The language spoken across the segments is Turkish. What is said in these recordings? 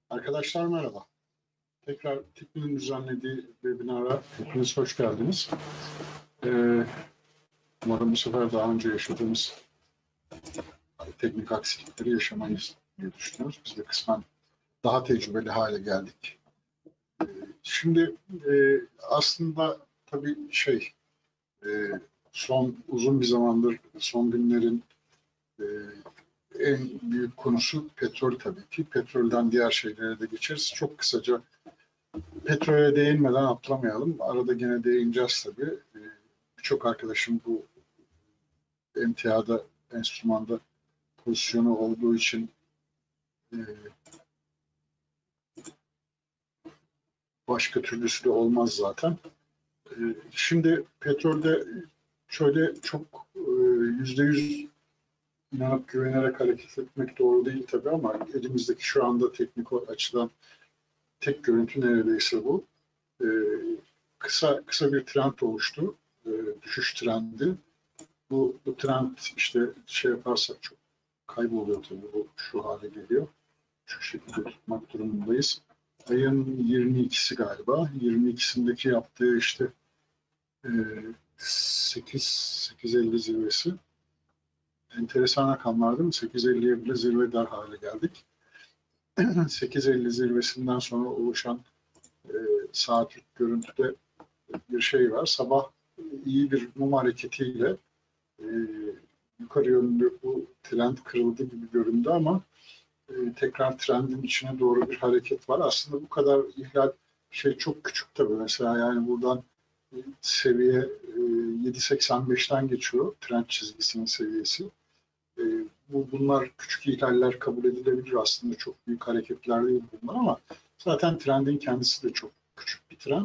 Arkadaşlar merhaba. Tekrar TİKMİ'nin düzenlediği webinara hepiniz hoş geldiniz. Umarım bu sefer daha önce yaşadığımız teknik aksilikleri yaşamayız diye düşünüyoruz. Biz de kısmen daha tecrübeli hale geldik. Şimdi aslında tabii son uzun bir zamandır son günlerin en büyük konusu petrol tabii ki. Petrolden diğer şeylere de geçeriz. Çok kısaca petrole değinmeden atlamayalım. Arada gene değineceğiz tabii. Birçok arkadaşım bu emtiyada, enstrümanda pozisyonu olduğu için başka türlüsü de olmaz zaten. Şimdi petrolde şöyle çok %100 inanıp güvenerek hareket etmek doğru değil tabii ama elimizdeki şu anda teknik açıdan tek görüntü neredeyse bu. Kısa bir trend oluştu. Düşüş trendi. Bu trend işte yaparsak çok kayboluyor tabii. Bu şu hale geliyor. Şu şekilde tutmak durumundayız. Ayın 22'si galiba. 22'sindeki yaptığı işte 8.50 zirvesi. Enteresan rakamlar değil mi? 8.50'ye bile zirve der hale geldik. 8.50 zirvesinden sonra oluşan saatlik görüntüde bir şey var. Sabah iyi bir mum hareketiyle yukarı yönlü bu trend kırıldı gibi göründü ama tekrar trendin içine doğru bir hareket var. Aslında bu kadar ihlal çok küçük tabii. Mesela yani buradan seviye 7.85'ten geçiyor. Trend çizgisinin seviyesi. Bunlar küçük ihlaller kabul edilebilir aslında. Çok büyük hareketler değil bunlar ama zaten trendin kendisi de çok küçük bir trend.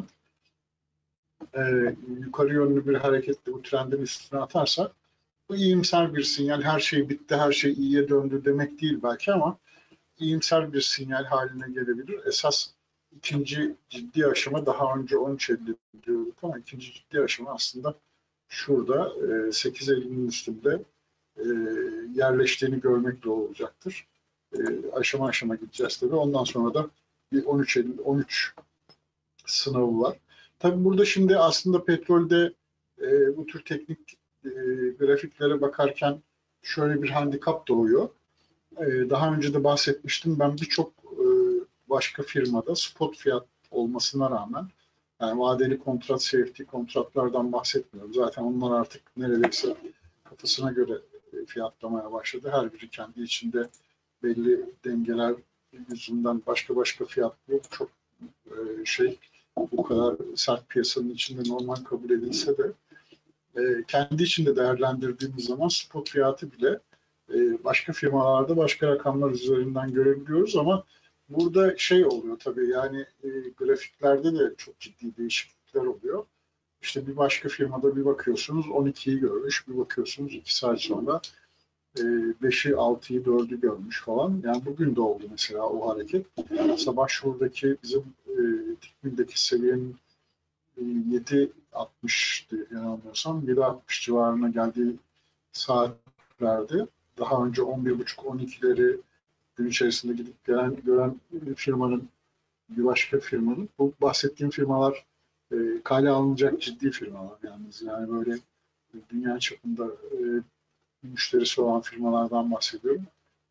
Yukarı yönlü bir hareketle bu trendin üstüne atarsa bu iyimser bir sinyal. Her şey bitti, her şey iyiye döndü demek değil belki ama iyimser bir sinyal haline gelebilir. Esas ikinci ciddi aşama daha önce 13.50 diyorduk ama ikinci ciddi aşama aslında şurada 8.50'nin üstünde yerleştiğini görmekle olacaktır. Aşama aşama gideceğiz tabii. Ondan sonra da bir 13 sınavı var. Tabii burada şimdi aslında petrolde bu tür teknik grafiklere bakarken şöyle bir handikap doğuyor. Daha önce de bahsetmiştim. Ben birçok başka firmada spot fiyat olmasına rağmen yani vadeli kontrat, CFD kontratlardan bahsetmiyorum. Zaten onlar artık neredeyse kafasına göre fiyatlamaya başladı. Her biri kendi içinde belli dengeler yüzünden başka fiyatlıyor. Çok bu kadar sert piyasanın içinde normal kabul edilse de kendi içinde değerlendirdiğimiz zaman spot fiyatı bile başka firmalarda başka rakamlar üzerinden görebiliyoruz ama burada oluyor tabii yani grafiklerde de çok ciddi değişiklikler oluyor. İşte bir başka firmada bir bakıyorsunuz 12'yi görmüş, bir bakıyorsunuz 2 saat sonra 5'i, 6'yı, 4'ü görmüş falan. Yani bugün de oldu mesela o hareket. Sabah şuradaki bizim TİKMİ'deki seviyenin 7.60'tı yanılmıyorsam. 7.60 civarına geldiği saatlerde daha önce 11.30-12'leri gün içerisinde gidip gören bir başka firmanın bu bahsettiğim firmalar kale alınacak ciddi firmalar yalnız. Yani böyle dünya çapında müşterisi olan firmalardan bahsediyorum.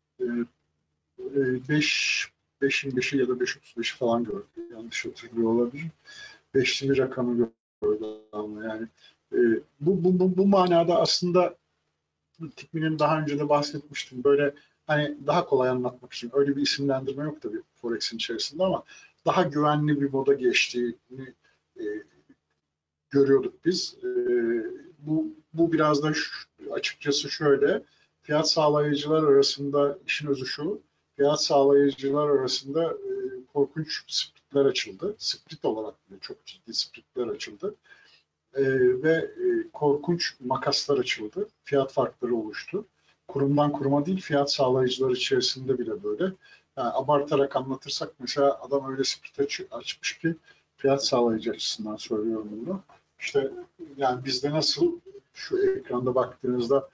5'in 5'i ya da 5.35'i falan gördü. Yanlış hatırlıyor olabilir. 5'li bir rakamı gördü ama yani bu manada aslında TİKMİ'nin daha önce de bahsetmiştim. Böyle hani daha kolay anlatmak için öyle bir isimlendirme yok tabii Forex'in içerisinde ama daha güvenli bir moda geçtiğini görüyorduk biz. Bu biraz da açıkçası şöyle, fiyat sağlayıcılar arasında işin özü şu, fiyat sağlayıcılar arasında korkunç splitler açıldı. Split olarak bile çok ciddi splitler açıldı. Ve korkunç makaslar açıldı. Fiyat farkları oluştu. Kurumdan kuruma değil, fiyat sağlayıcılar içerisinde bile böyle. Yani abartarak anlatırsak mesela adam öyle split açmış ki fiyat sağlayıcı açısından söylüyorum bunu. İşte yani bizde nasıl şu ekranda baktığınızda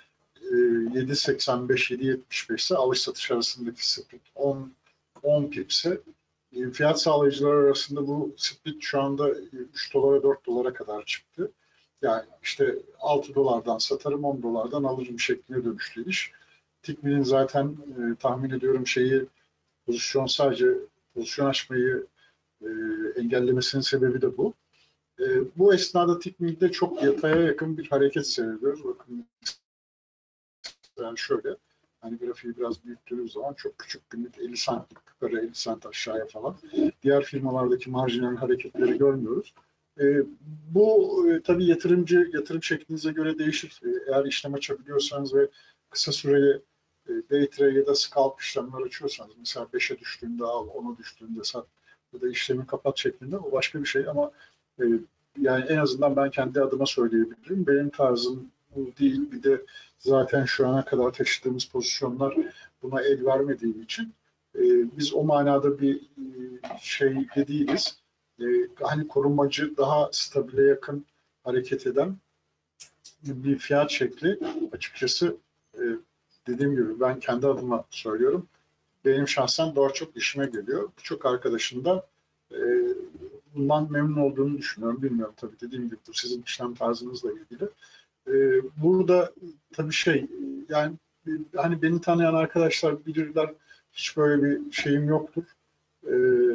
7.85, 7.75 ise alış satış arasındaki split 10 pipse Fiyat sağlayıcılar arasında bu split şu anda 3 dolara 4 dolara kadar çıktı. Yani işte 6 dolardan satarım, 10 dolardan alırım şekline dönüştü iş. Tikmin'in zaten tahmin ediyorum sadece pozisyon açmayı e, engellemesinin sebebi de bu. Bu esnada Tikmin'de çok yataya yakın bir hareket seyrediyoruz. Bakın yani şöyle, hani grafiği biraz büyüttüğünüz zaman çok küçük günlük 50 sent yukarı 50 sent aşağıya falan. Diğer firmalardaki marjinal hareketleri görmüyoruz. Tabii yatırım şeklinize göre değişir. Eğer işlem açabiliyorsanız ve kısa süreli day trade ya da scalp işlemler açıyorsanız, mesela 5'e düştüğünde al, 10'a düştüğünde sat ya da işlemi kapat şeklinde, o başka bir şey ama e, yani en azından ben kendi adıma söyleyebilirim. Benim tarzım bu değil. Bir de zaten şu ana kadar taşıdığımız pozisyonlar buna el vermediği için biz o manada bir şeyde değiliz. Hani korumacı, daha stabile yakın hareket eden bir fiyat şekli açıkçası, e, dediğim gibi ben kendi adıma söylüyorum. Benim şahsen daha çok işime geliyor. Birçok arkadaşım da e, bundan memnun olduğunu düşünüyorum. Bilmiyorum tabii, dediğim gibi bu sizin işlem tarzınızla ilgili. Burada tabii yani hani beni tanıyan arkadaşlar bilirler, hiç böyle bir şeyim yoktur. Ee,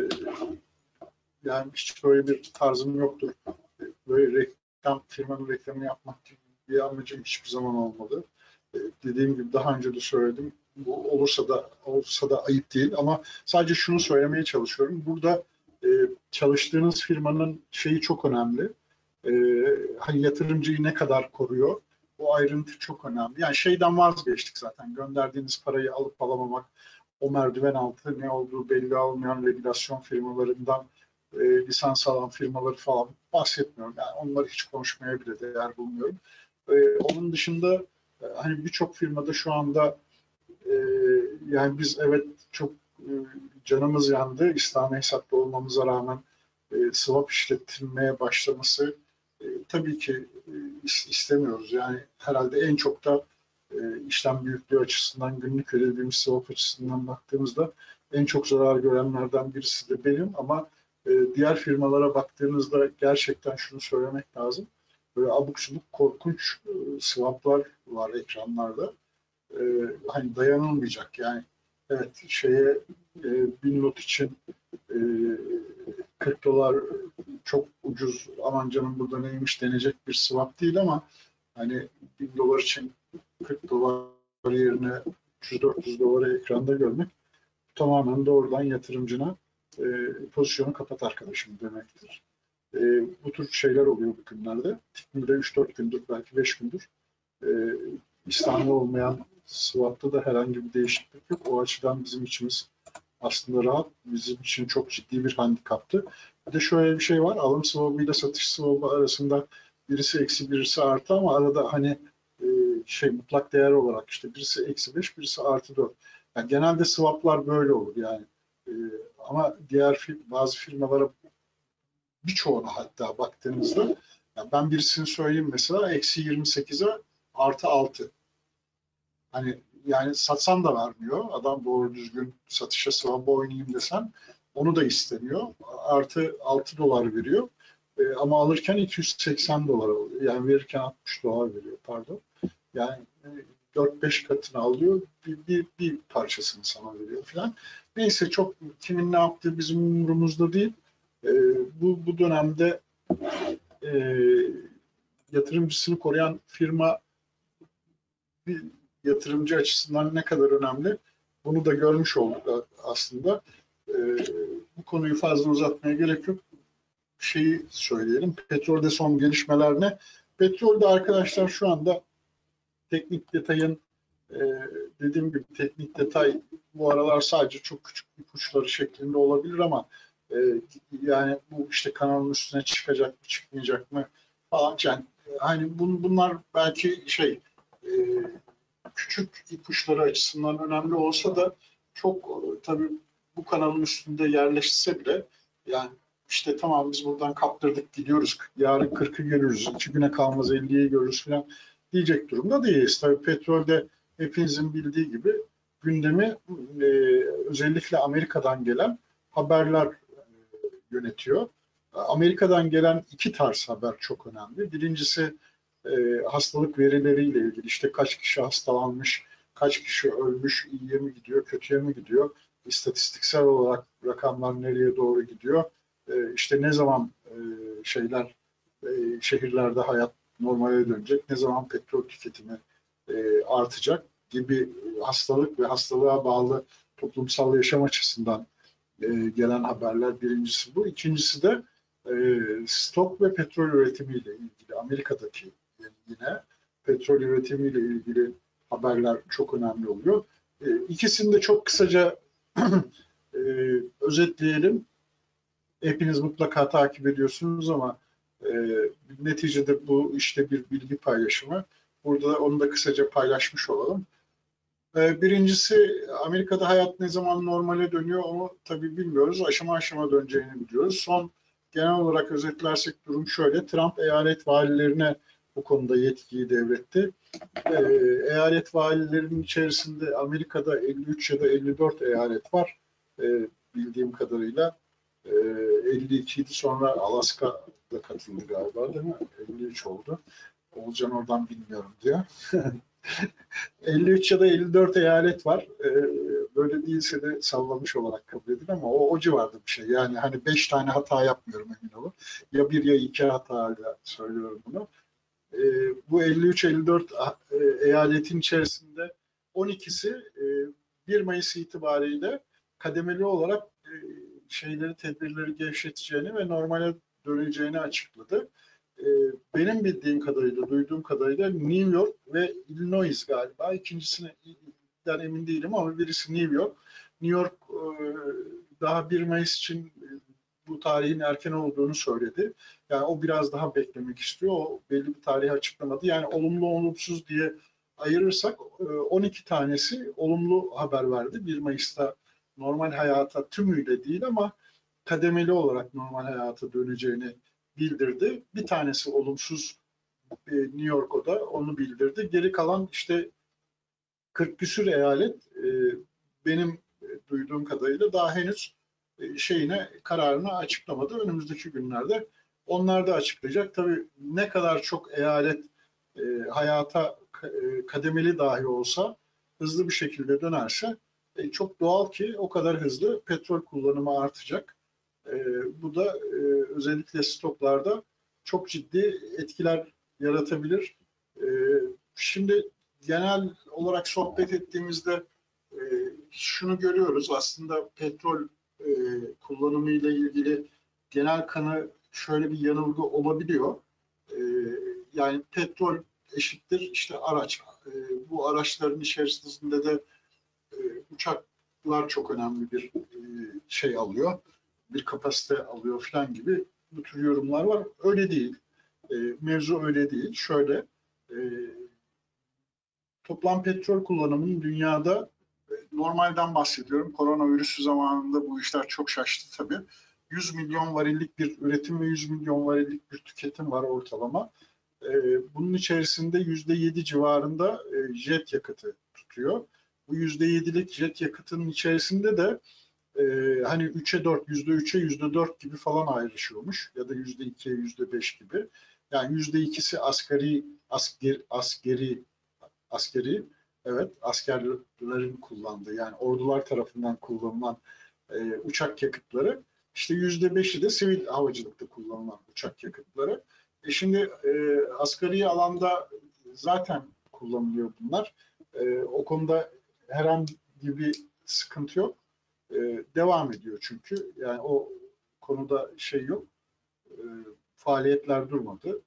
Yani hiç böyle bir tarzım yoktur. Böyle firmanın reklamını yapmak gibi bir amacım hiçbir zaman olmadı. Dediğim gibi daha önce de söyledim. Bu olsa da ayıp değil ama sadece şunu söylemeye çalışıyorum. Burada çalıştığınız firmanın şeyi çok önemli. E, Hani yatırımcıyı ne kadar koruyor? O ayrıntı çok önemli. Yani şeyden vazgeçtik zaten. Gönderdiğiniz parayı alıp alamamak, o merdiven altı ne olduğu belli olmayan regülasyon firmalarından lisans alan firmaları falan bahsetmiyorum. Yani onları hiç konuşmaya bile değer bulmuyorum. Onun dışında hani birçok firmada şu anda e, yani biz evet çok canımız yandı. İslami hesaplı olmamıza rağmen swap işletilmeye başlaması tabii ki istemiyoruz. Yani herhalde en çok da işlem büyüklüğü açısından, günlük ödediğimiz swap açısından baktığımızda en çok zarar görenlerden birisi de benim ama diğer firmalara baktığınızda gerçekten şunu söylemek lazım. Böyle abuk subuk korkunç swaplar var ekranlarda. E, Hani dayanılmayacak yani. Evet, 1000 lot için e, 40 dolar çok ucuz, aman canım burada neymiş denecek bir swap değil ama hani 1000 dolar için 40 dolar yerine 300-400 doları ekranda görmek tamamen doğrudan yatırımcına pozisyonu kapat arkadaşım demektir. Bu tür şeyler oluyor bu günlerde. Tikmil'de 3-4 gündür, belki 5 gündür İslami olmayan swap'ta da herhangi bir değişiklik yok. O açıdan bizim içimiz aslında rahat. Bizim için çok ciddi bir handikaptı. Bir de şöyle bir şey var. Alım swap'ı ile satış swap'ı arasında birisi eksi birisi artı ama arada hani mutlak değer olarak işte birisi eksi 5 birisi artı 4. Yani genelde swap'lar böyle olur yani. E, Ama bazı firmalara, birçoğuna hatta baktığınızda, yani ben birisini söyleyeyim, mesela eksi 28'e artı 6. Hani yani satsan da vermiyor. Adam doğru düzgün satışa swap oynayayım desen onu da istemiyor. Artı 6 dolar veriyor. Ama alırken 280 dolar alıyor. Yani verirken 60 dolar veriyor, pardon. Yani 4-5 katını alıyor. Bir parçasını sana veriyor falan. Neyse, çok kimin ne yaptığı bizim umurumuzda değil. E, bu dönemde e, yatırımcısını koruyan firma bir yatırımcı açısından ne kadar önemli, bunu da görmüş olduk aslında. Bu konuyu fazla uzatmaya gerek yok. Şeyi söyleyelim. Petrolde son gelişmeler ne? Petrolde arkadaşlar şu anda teknik detayın e, dediğim gibi teknik detay bu aralar sadece çok küçük ipuçları şeklinde olabilir ama e, yani bu işte kanalın üstüne çıkacak mı çıkmayacak mı falan, yani hani bunlar belki e, küçük ipuçları açısından önemli olsa da çok tabii bu kanalın üstünde yerleşse bile, yani işte tamam biz buradan kaptırdık gidiyoruz, yarın 40'ı görürüz, 2 güne kalmaz 50'yi görürüz falan diyecek durumda değiliz. Tabii petrolde hepinizin bildiği gibi gündemi e, özellikle Amerika'dan gelen haberler yönetiyor. Amerika'dan gelen iki tarz haber çok önemli. Birincisi hastalık verileriyle ilgili, işte kaç kişi hastalanmış, kaç kişi ölmüş, iyiye mi gidiyor, kötüye mi gidiyor, istatistiksel olarak rakamlar nereye doğru gidiyor, işte ne zaman şehirlerde hayat normale dönecek, ne zaman petrol tüketimi artacak gibi hastalık ve hastalığa bağlı toplumsal yaşam açısından gelen haberler, birincisi bu. İkincisi de stok ve petrol üretimiyle ilgili, Amerika'daki yine petrol üretimiyle ilgili haberler çok önemli oluyor. İkisini de çok kısaca özetleyelim. Hepiniz mutlaka takip ediyorsunuz ama neticede bu işte bir bilgi paylaşımı. Burada onu da kısaca paylaşmış olalım. Birincisi, Amerika'da hayat ne zaman normale dönüyor onu tabii bilmiyoruz. Aşama aşama döneceğini biliyoruz. Genel olarak özetlersek durum şöyle. Trump eyalet valilerine bu konuda yetkiyi devretti. Eyalet valilerinin içerisinde Amerika'da 53 ya da 54 eyalet var. Bildiğim kadarıyla. 52 idi, sonra Alaska da katıldı galiba, değil mi? 53 oldu. Olcan oradan bilmiyorum diyor. 53 ya da 54 eyalet var. Böyle değilse de sallamış olarak kabul edin ama o civarda bir şey. Yani hani 5 tane hata yapmıyorum, emin olun. Ya bir ya iki hatayla söylüyorum bunu. Bu 53-54 eyaletin içerisinde 12'si 1 Mayıs itibariyle kademeli olarak tedbirleri gevşeteceğini ve normale döneceğini açıkladı. Benim bildiğim kadarıyla, duyduğum kadarıyla New York ve Illinois galiba. İkincisinden emin değilim ama birisi New York. New York daha 1 Mayıs için bu tarihin erken olduğunu söyledi. Yani o biraz daha beklemek istiyor. O belli bir tarihi açıklamadı. Yani olumlu olumsuz diye ayırırsak 12 tanesi olumlu haber verdi. 1 Mayıs'ta normal hayata tümüyle değil ama kademeli olarak normal hayata döneceğini bildirdi. Bir tanesi olumsuz, New York, da onu bildirdi. Geri kalan işte 40 küsür eyalet benim duyduğum kadarıyla daha henüz kararını açıklamadı. Önümüzdeki günlerde onlar da açıklayacak. Tabii ne kadar çok eyalet hayata kademeli dahi olsa hızlı bir şekilde dönerse çok doğal ki o kadar hızlı petrol kullanımı artacak. Bu da özellikle stoklarda çok ciddi etkiler yaratabilir. Şimdi genel olarak sohbet ettiğimizde şunu görüyoruz. Aslında petrol kullanımı ile ilgili genel kanı şöyle bir yanılgı olabiliyor. Yani petrol eşittir işte araç. Bu araçların içerisinde de uçaklar çok önemli bir alıyor. Bir kapasite alıyor falan gibi bu tür yorumlar var. Öyle değil. Mevzu öyle değil. Şöyle, toplam petrol kullanımının dünyada, normalden bahsediyorum. Koronavirüsü zamanında bu işler çok şaştı tabii. 100 milyon varillik bir üretim ve 100 milyon varillik bir tüketim var ortalama. Bunun içerisinde %7 civarında jet yakıtı tutuyor. Bu %7'lik jet yakıtının içerisinde de hani 3'e 4, %3'e %4 gibi falan ayrışıyormuş. Ya da %2'ye %5 gibi. Yani %2'si askeri, evet, askerlerin kullandığı, yani ordular tarafından kullanılan uçak yakıtları. İşte %5'i de sivil havacılıkta kullanılan uçak yakıtları. Şimdi asgari alanda zaten kullanılıyor bunlar. O konuda herhangi bir sıkıntı yok. Devam ediyor çünkü. Yani o konuda yok. Faaliyetler durmadı.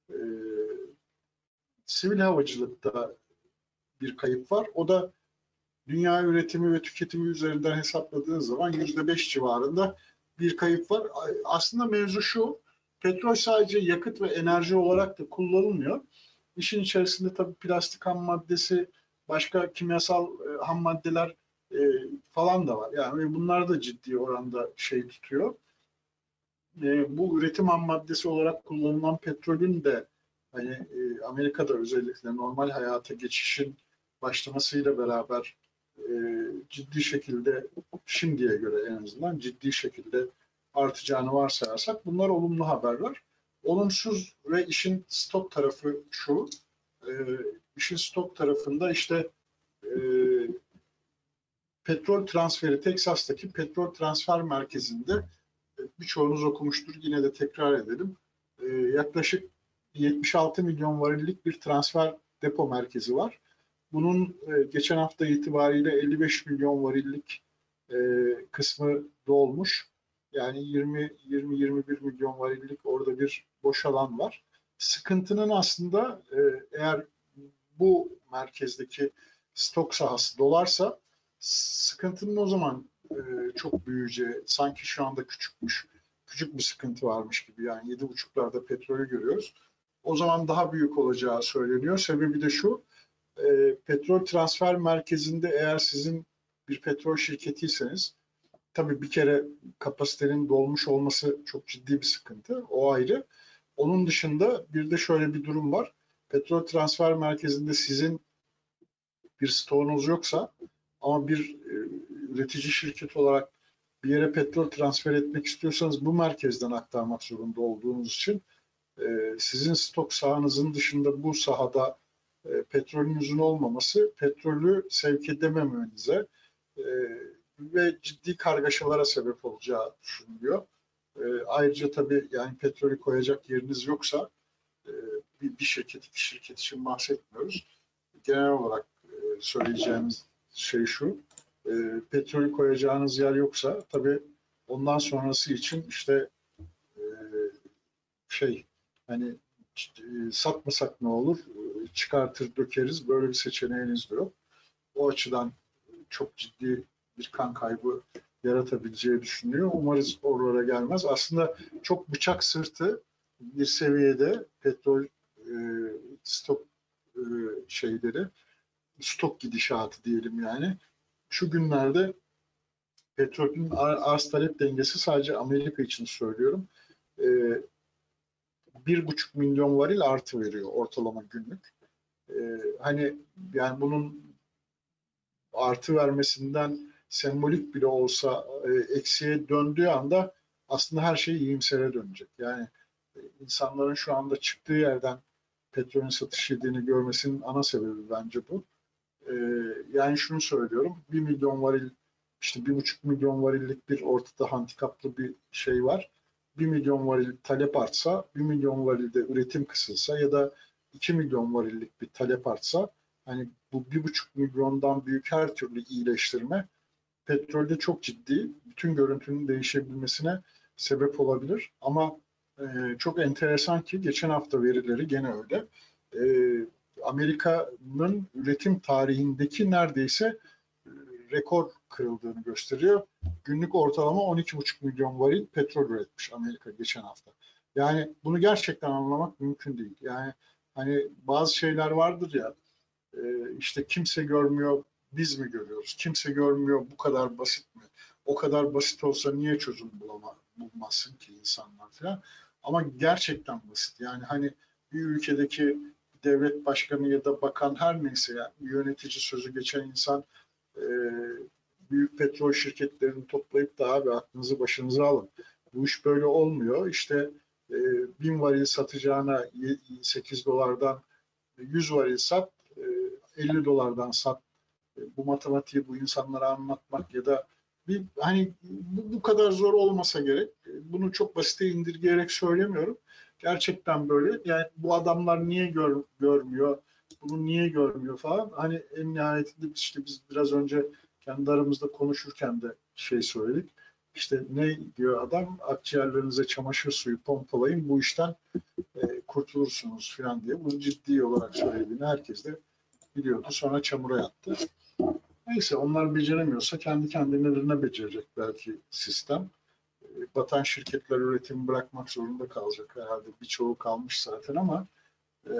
Sivil havacılıkta bir kayıp var. O da dünya üretimi ve tüketimi üzerinden hesapladığınız zaman %5 civarında bir kayıp var. Aslında mevzu şu, petrol sadece yakıt ve enerji olarak da kullanılmıyor. İşin içerisinde tabii plastik ham maddesi, başka kimyasal ham maddeler falan da var. Yani bunlar da ciddi oranda tutuyor. Bu üretim ham maddesi olarak kullanılan petrolün de hani Amerika'da özellikle normal hayata geçişin başlamasıyla beraber ciddi şekilde, şimdiye göre en azından ciddi şekilde artacağını varsayarsak bunlar olumlu haberler. Olumsuz ve işin stok tarafı şu, işin stok tarafında işte petrol transferi, Teksas'taki petrol transfer merkezinde birçoğunuz okumuştur, yine de tekrar edelim. Yaklaşık 76 milyon varillik bir transfer depo merkezi var. Bunun geçen hafta itibariyle 55 milyon varillik kısmı dolmuş. Yani 20-21 milyon varillik orada bir boş alan var. Sıkıntının aslında eğer bu merkezdeki stok sahası dolarsa sıkıntının o zaman çok büyüyeceği, sanki şu anda küçükmüş, küçük bir sıkıntı varmış gibi, yani 7,5'larda petrolü görüyoruz. O zaman daha büyük olacağı söyleniyor. Sebebi de şu, petrol transfer merkezinde eğer sizin bir petrol şirketiyseniz, tabii bir kere kapasitenin dolmuş olması çok ciddi bir sıkıntı, o ayrı. Onun dışında bir de şöyle bir durum var. Petrol transfer merkezinde sizin bir stoğunuz yoksa ama bir üretici şirket olarak bir yere petrol transfer etmek istiyorsanız bu merkezden aktarmak zorunda olduğunuz için sizin stok sahanızın dışında bu sahada petrolünüzün olmaması petrolü sevk edememenize ve ciddi kargaşalara sebep olacağı düşünülüyor. Ayrıca tabii yani petrolü koyacak yeriniz yoksa bir şirket, iki şirket için bahsetmiyoruz. Genel olarak söyleyeceğimiz şey şu, petrolü koyacağınız yer yoksa tabii ondan sonrası için işte hani satmasak ne olur, çıkartır dökeriz, böyle bir seçeneğiniz de yok. O açıdan çok ciddi bir kan kaybı yaratabileceği düşünülüyor. Umarız oralara gelmez. Aslında çok bıçak sırtı bir seviyede petrol stok şeyleri, stok gidişatı diyelim yani. Şu günlerde petrolün arz talep dengesi, sadece Amerika için söylüyorum, 1,5 milyon varil artı veriyor ortalama günlük. Hani yani bunun artı vermesinden sembolik bile olsa eksiye döndüğü anda aslında her şey iyimsere dönecek. Yani insanların şu anda çıktığı yerden petrolün satış yediğini görmesinin ana sebebi bence bu. Yani şunu söylüyorum, 1 milyon varil, işte 1,5 milyon varillik bir ortada handikaplı bir şey var. 1 milyon varil talep artsa, 1 milyon varilde üretim kısılsa ya da 2 milyon varillik bir talep artsa, hani bu 1,5 milyondan büyük her türlü iyileştirme petrolde çok ciddi, bütün görüntünün değişebilmesine sebep olabilir. Ama çok enteresan ki geçen hafta verileri gene öyle. E, Amerika'nın üretim tarihindeki neredeyse rekor kırıldığını gösteriyor. Günlük ortalama 12,5 milyon varil petrol üretmiş Amerika geçen hafta. Yani bunu gerçekten anlamak mümkün değil. Yani hani bazı şeyler vardır ya, işte kimse görmüyor, biz mi görüyoruz? Kimse görmüyor, bu kadar basit mi? O kadar basit olsa niye çözüm bulmazsın ki insanlar falan? Ama gerçekten basit. Yani hani bir ülkedeki devlet başkanı ya da bakan, her neyse, yani yönetici, sözü geçen insan e, büyük petrol şirketlerini toplayıp da abi aklınızı başınıza alın. Bu iş böyle olmuyor. İşte 1000 varil satacağına 8 dolardan 100 varil sat, 50 dolardan sat. Bu matematiği bu insanlara anlatmak ya da hani bu kadar zor olmasa gerek. Bunu çok basite indirgeyerek söylemiyorum. Gerçekten böyle. Yani bu adamlar niye görmüyor? Bunu niye görmüyor falan. Hani en nihayetinde işte biz biraz önce kendi aramızda konuşurken de söyledik. İşte ne diyor adam? Akciğerlerinize çamaşır suyu pompalayın, bu işten kurtulursunuz falan diye. Bunu ciddi olarak söylediğini herkes de biliyordu. Sonra çamura yattı. Neyse, onlar beceremiyorsa kendi kendilerine becerecek belki sistem. Batan şirketler üretimi bırakmak zorunda kalacak herhalde. Birçoğu kalmış zaten ama e,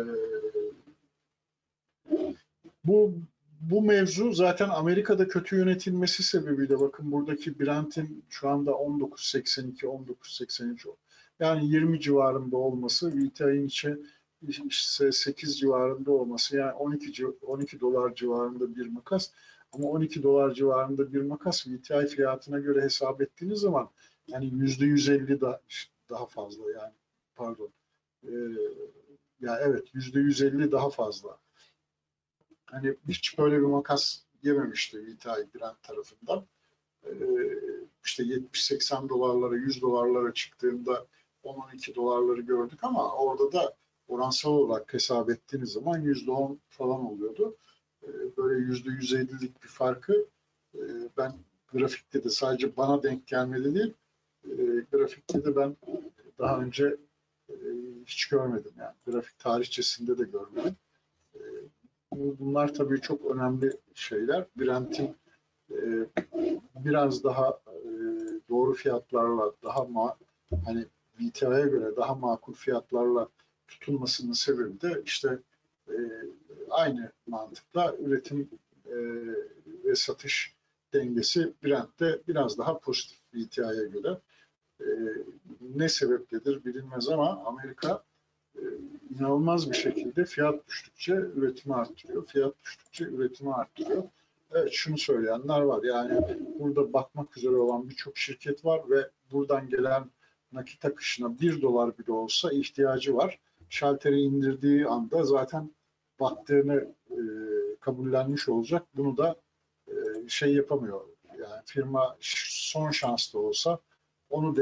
bu bu mevzu zaten Amerika'da kötü yönetilmesi sebebiyle, bakın buradaki Brent'in şu anda 19.82, 19.83, yani 20 civarında olması, VTI'nin işte 8 civarında olması, yani 12 dolar civarında bir makas. Ama 12 dolar civarında bir makas VTI fiyatına göre hesap ettiğiniz zaman yani %150 daha fazla yani pardon. Ee, Ya evet %150 daha fazla. Hani hiç böyle bir makas yememişti VTI Brent tarafından. Ee, işte 70-80 dolarlara 100 dolarlara çıktığında 10-12 dolarları gördük ama orada da oransal olarak hesap ettiğiniz zaman %10 falan oluyordu. Böyle %150'lik bir farkı ben grafikte de sadece bana denk gelmedi değil, grafikte de ben daha önce e, hiç görmedim yani. Grafik tarihçesinde de görmedim. E, Bunlar tabii çok önemli şeyler. Brent'in e, biraz daha doğru fiyatlarla hani VTI'ye göre daha makul fiyatlarla tutulmasının sebebi de işte e, aynı mantıkla üretim e, ve satış dengesi Brent'te biraz daha pozitif VTI'ye göre. E, Ne sebepledir bilinmez ama Amerika e, inanılmaz bir şekilde fiyat düştükçe üretimi arttırıyor. Fiyat düştükçe üretimi arttırıyor. Evet, şunu söyleyenler var. Yani burada batmak üzere olan birçok şirket var ve buradan gelen nakit akışına 1 dolar bile olsa ihtiyacı var. Şalteri indirdiği anda zaten battığını kabullenmiş olacak. Bunu da şey yapamıyor. Yani firma son şans da olsa onu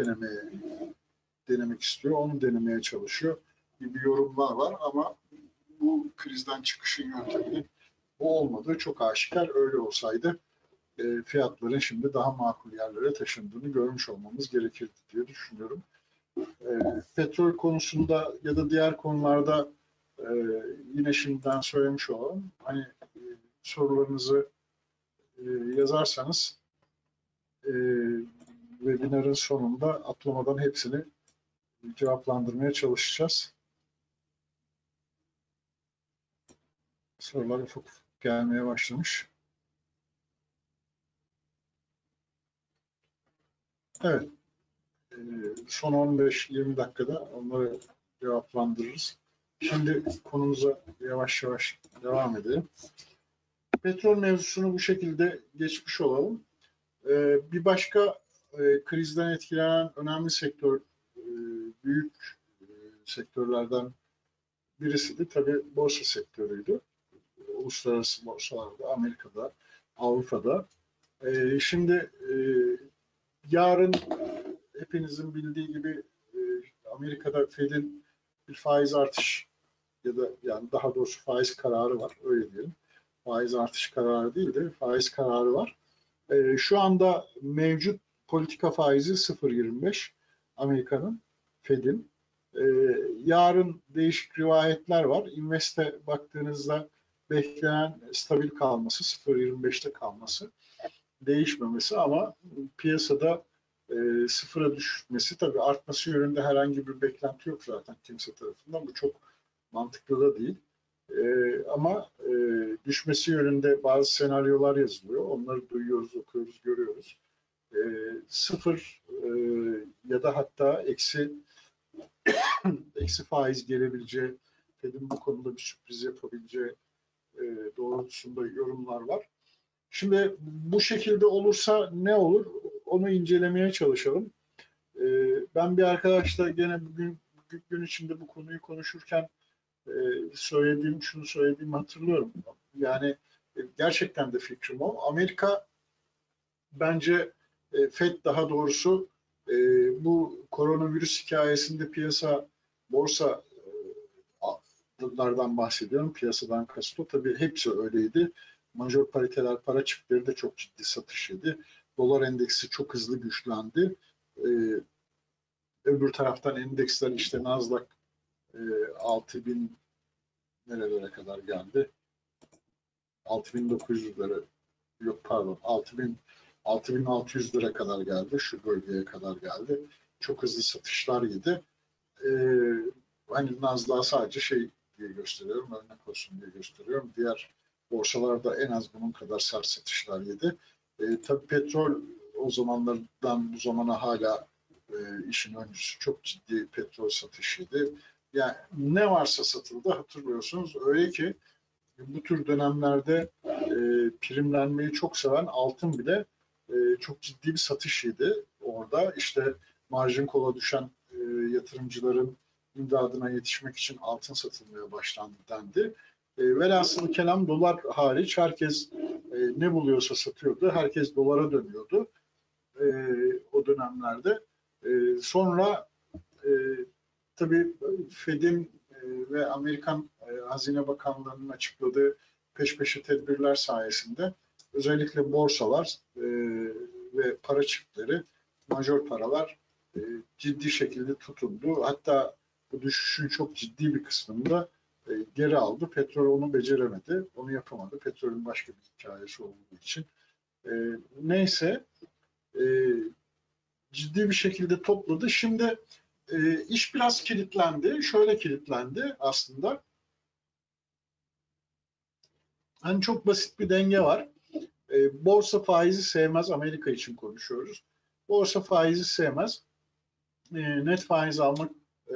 denemek istiyor, onu denemeye çalışıyor gibi yorumlar var ama bu krizden çıkışın yönteminin bu olmadığı çok aşikar. Öyle olsaydı fiyatların şimdi daha makul yerlere taşındığını görmüş olmamız gerekirdi diye düşünüyorum. Petrol konusunda ya da diğer konularda e, yine şimdiden söylemiş olalım. Hani sorularınızı yazarsanız e, webinarın sonunda atlamadan hepsini cevaplandırmaya çalışacağız. Sorular ufak ufak gelmeye başlamış. Evet, son 15-20 dakikada onları cevaplandırırız. Şimdi konumuza yavaş yavaş devam edelim. Petrol mevzusunu bu şekilde geçmiş olalım. Bir başka krizden etkilenen önemli sektör, büyük sektörlerden birisi de tabii borsa sektörüydü. Uluslararası borsalarda, Amerika'da, Avrupa'da. Şimdi yarın hepinizin bildiği gibi Amerika'da Fed'in bir faiz artış ya da yani daha doğrusu faiz kararı var öyle diyelim. Faiz artış kararı değil de faiz kararı var. Şu anda mevcut politika faizi 0,25 Amerika'nın Fed'in. Ee, Yarın değişik rivayetler var. Invest'e baktığınızda beklenen stabil kalması, 0,25'te kalması, değişmemesi ama piyasada sıfıra düşmesi tabii artması yönünde herhangi bir beklenti yok zaten kimse tarafından. Bu çok mantıklı da değil. Ama düşmesi yönünde bazı senaryolar yazılıyor. Onları duyuyoruz, okuyoruz, görüyoruz. Sıfır ya da hatta eksi faiz gelebileceği, Fed'in bu konuda bir sürpriz yapabileceği doğrultusunda yorumlar var. Şimdi bu şekilde olursa ne olur? Onu incelemeye çalışalım. Ben bir arkadaşla gene bugün gün içinde bu konuyu konuşurken şunu söylediğimi hatırlıyorum. Yani gerçekten de fikrim o. Amerika bence FED daha doğrusu bu koronavirüs hikayesinde borsalardan bahsediyorum. Piyasadan kastım. Tabii hepsi öyleydi. Major pariteler, para çiftleri de çok ciddi satış yedi. Dolar endeksi çok hızlı güçlendi. Öbür taraftan endeksler işte Nasdaq 6000 nerelere kadar geldi? 6900 lira yok pardon 6600 lira kadar geldi. Şu bölgeye kadar geldi. Çok hızlı satışlar yedi. Hani Nasdaq sadece şey diye gösteriyorum, örnek olsun diye gösteriyorum. Diğer borsalarda en az bunun kadar sert satışlar yedi. Tabii petrol o zamanlardan bu zamana hala işin öncüsü. Çok ciddi petrol satışıydı. Yani ne varsa satıldı hatırlıyorsunuz. Öyle ki Bu tür dönemlerde primlenmeyi çok seven altın bile çok ciddi bir satış yedi orada. İşte marjin kola düşen yatırımcıların imdadına yetişmek için altın satılmaya başlandı dendi. Velhasılı kelam dolar hariç herkes ne buluyorsa satıyordu. Herkes dolara dönüyordu o dönemlerde. Sonra e, tabii Fed'in ve Amerikan Hazine Bakanlığı'nın açıkladığı peş peşe tedbirler sayesinde özellikle borsalar ve para çiftleri, major paralar ciddi şekilde tutundu. Hatta bu düşüşün çok ciddi bir kısmını da geri aldı. Petrol onu beceremedi, onu yapamadı. Petrolün başka bir hikayesi olduğu için. Neyse, e, ciddi bir şekilde topladı. Şimdi iş biraz kilitlendi. Şöyle kilitlendi aslında. Hani çok basit bir denge var. Borsa faizi sevmez. Amerika için konuşuyoruz. Borsa faizi sevmez. Net faiz e,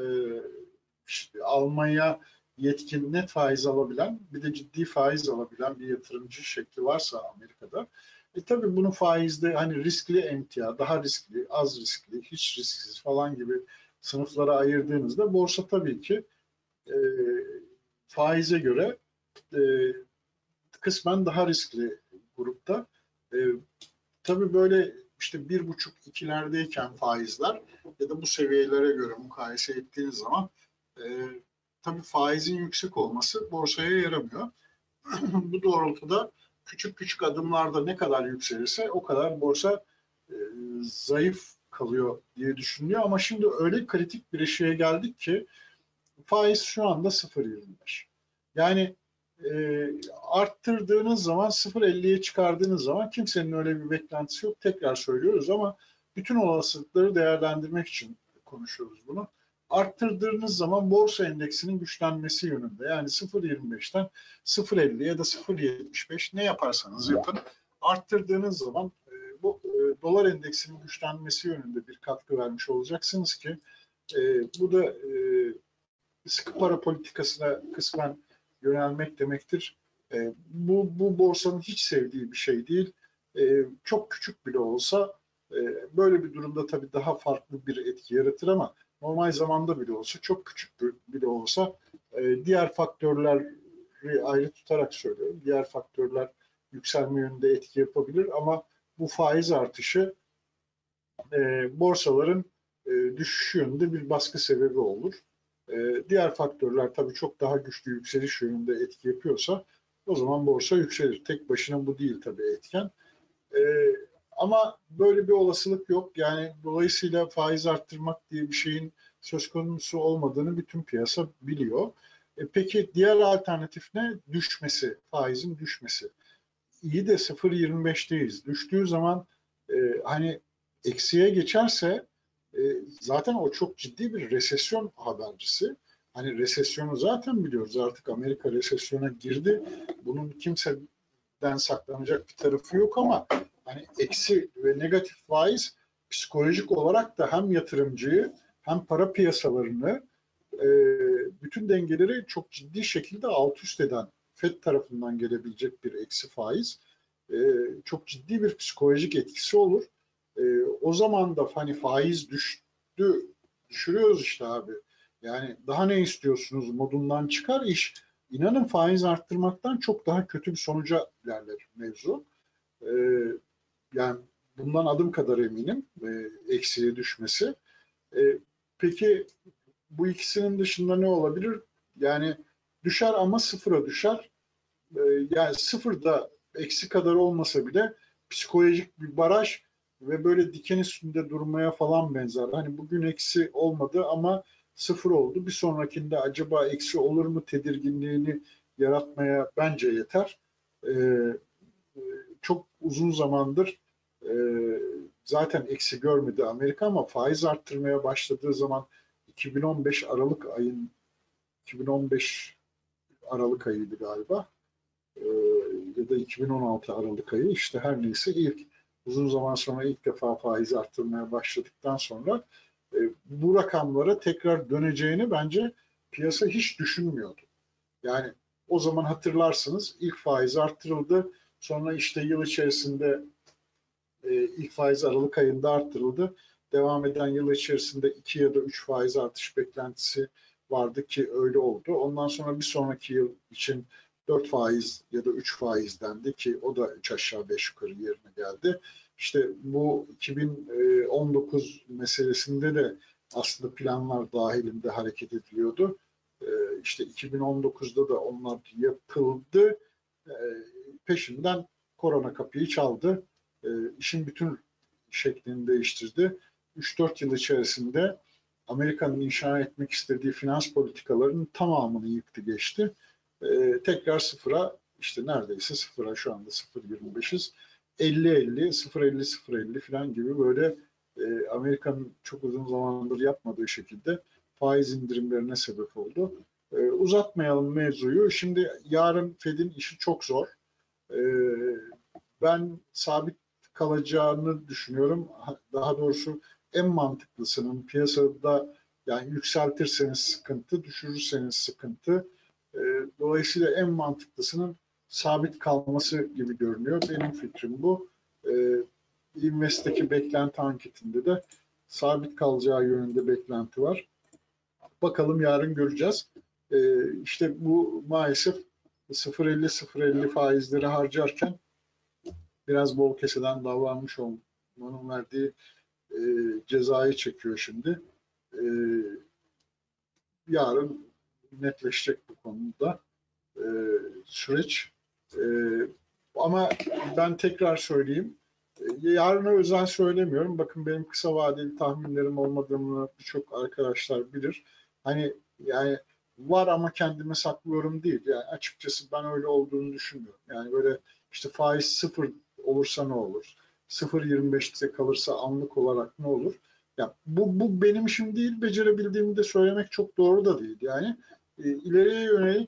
almaya yetkin, net faiz alabilen, bir de ciddi faiz alabilen bir yatırımcı şekli varsa Amerika'da, tabii bunu faizde hani riskli emtia, daha riskli, az riskli, hiç risksiz falan gibi sınıflara ayırdığınızda borsa tabii ki e, faize göre e, kısmen daha riskli grupta. E, tabii böyle işte 1,5-2'lerdeyken faizler ya da bu seviyelere göre mukayese ettiğiniz zaman e, tabii faizin yüksek olması borsaya yaramıyor. Bu doğrultuda küçük küçük adımlarda ne kadar yükselirse o kadar borsa e, zayıf kalıyor diye düşünülüyor. Ama şimdi öyle kritik bir eşiğe geldik ki faiz şu anda 0,25. Yani arttırdığınız zaman 0,50'ye çıkardığınız zaman kimsenin öyle bir beklentisi yok. Tekrar söylüyoruz ama bütün olasılıkları değerlendirmek için konuşuyoruz bunu. Arttırdığınız zaman borsa endeksinin güçlenmesi yönünde. Yani 0,25'ten 0,50 ya da 0,75 ne yaparsanız yapın. Arttırdığınız zaman bu dolar endeksinin güçlenmesi yönünde bir katkı vermiş olacaksınız ki bu da sıkı para politikasına kısmen yönelmek demektir. Bu borsanın hiç sevdiği bir şey değil. Çok küçük bile olsa böyle bir durumda tabii daha farklı bir etki yaratır ama normal zamanda bile olsa, çok küçük bile olsa diğer faktörleri ayrı tutarak söylüyorum. Diğer faktörler yükselme yönünde etki yapabilir ama bu faiz artışı borsaların düşüş yönünde bir baskı sebebi olur. Diğer faktörler tabii çok daha güçlü yükseliş yönünde etki yapıyorsa o zaman borsa yükselir. Tek başına bu değil tabii etken. E, ama böyle bir olasılık yok. Yani dolayısıyla faiz arttırmak diye bir şeyin söz konusu olmadığını bütün piyasa biliyor. Peki diğer alternatif ne? Düşmesi, faizin düşmesi. İyi de 0,25'teyiz. Düştüğü zaman hani eksiye geçerse e, zaten o çok ciddi bir resesyon habercisi. Hani resesyonu zaten biliyoruz. Artık Amerika resesyona girdi. Bunun kimseden saklanacak bir tarafı yok ama hani eksi ve negatif faiz psikolojik olarak da hem yatırımcıyı hem para piyasalarını e, bütün dengeleri çok ciddi şekilde alt üst eden FED tarafından gelebilecek bir eksi faiz çok ciddi bir psikolojik etkisi olur. O zaman da hani faiz düştü, düşürüyoruz işte abi. Yani daha ne istiyorsunuz modundan çıkar iş. İnanın faiz arttırmaktan çok daha kötü bir sonuca ilerler mevzu. E, yani bundan adım kadar eminim eksiye düşmesi. E, peki bu ikisinin dışında ne olabilir? Yani düşer ama sıfıra düşer. Yani sıfırda eksi kadar olmasa bile psikolojik bir baraj ve böyle diken üstünde durmaya falan benzer. Hani bugün eksi olmadı ama sıfır oldu. Bir sonrakinde acaba eksi olur mu tedirginliğini yaratmaya bence yeter. Çok uzun zamandır e, zaten eksi görmedi Amerika ama faiz arttırmaya başladığı zaman 2015 Aralık ayın 2015 Aralık ayıydı galiba. Ya da 2016 Aralık ayı işte her neyse ilk uzun zaman sonra ilk defa faiz arttırmaya başladıktan sonra bu rakamlara tekrar döneceğini bence piyasa hiç düşünmüyordu. Yani O zaman hatırlarsınız ilk faiz arttırıldı. Sonra işte yıl içerisinde ilk faiz Aralık ayında arttırıldı. Devam eden yıl içerisinde 2 ya da 3 faiz artış beklentisi vardı ki öyle oldu. Ondan sonra bir sonraki yıl için 4 faiz ya da 3 faiz dendi ki o da 3 aşağı 5 yukarı yerine geldi. İşte bu 2019 meselesinde de aslında planlar dahilinde hareket ediliyordu. İşte 2019'da da onlar yapıldı. Peşinden korona kapıyı çaldı. İşin bütün şeklini değiştirdi. 3-4 yıl içerisinde Amerika'nın inşa etmek istediği finans politikalarının tamamını yıktı geçti. Tekrar sıfıra, işte neredeyse sıfıra, şu anda 0,25'iz. 50-50, 0,50-0,50 falan gibi böyle Amerika'nın çok uzun zamandır yapmadığı şekilde faiz indirimlerine sebep oldu. Uzatmayalım mevzuyu. Şimdi yarın Fed'in işi çok zor. Ben sabit kalacağını düşünüyorum. Daha doğrusu en mantıklısının piyasada, yani yükseltirseniz sıkıntı, düşürürseniz sıkıntı. Dolayısıyla en mantıklısının sabit kalması gibi görünüyor. Benim fikrim bu. Invest'teki beklenti anketinde de sabit kalacağı yönünde beklenti var. Bakalım yarın göreceğiz. İşte bu maalesef 0,50-0,50 faizleri harcarken biraz bol keseden davranmış olmanın verdiği cezayı çekiyor şimdi. Yarın netleşecek bu konuda süreç. Ama ben tekrar söyleyeyim. Yarına özel söylemiyorum. Bakın benim kısa vadeli tahminlerim olmadığını birçok arkadaşlar bilir. Hani yani var ama kendime saklıyorum değil. Yani açıkçası ben öyle olduğunu düşünmüyorum. Yani böyle işte faiz sıfır olursa ne olur? 0,25'te kalırsa anlık olarak ne olur? Ya bu benim işim değil. Becerebildiğimi de söylemek çok doğru da değil. Yani ileriye yönelik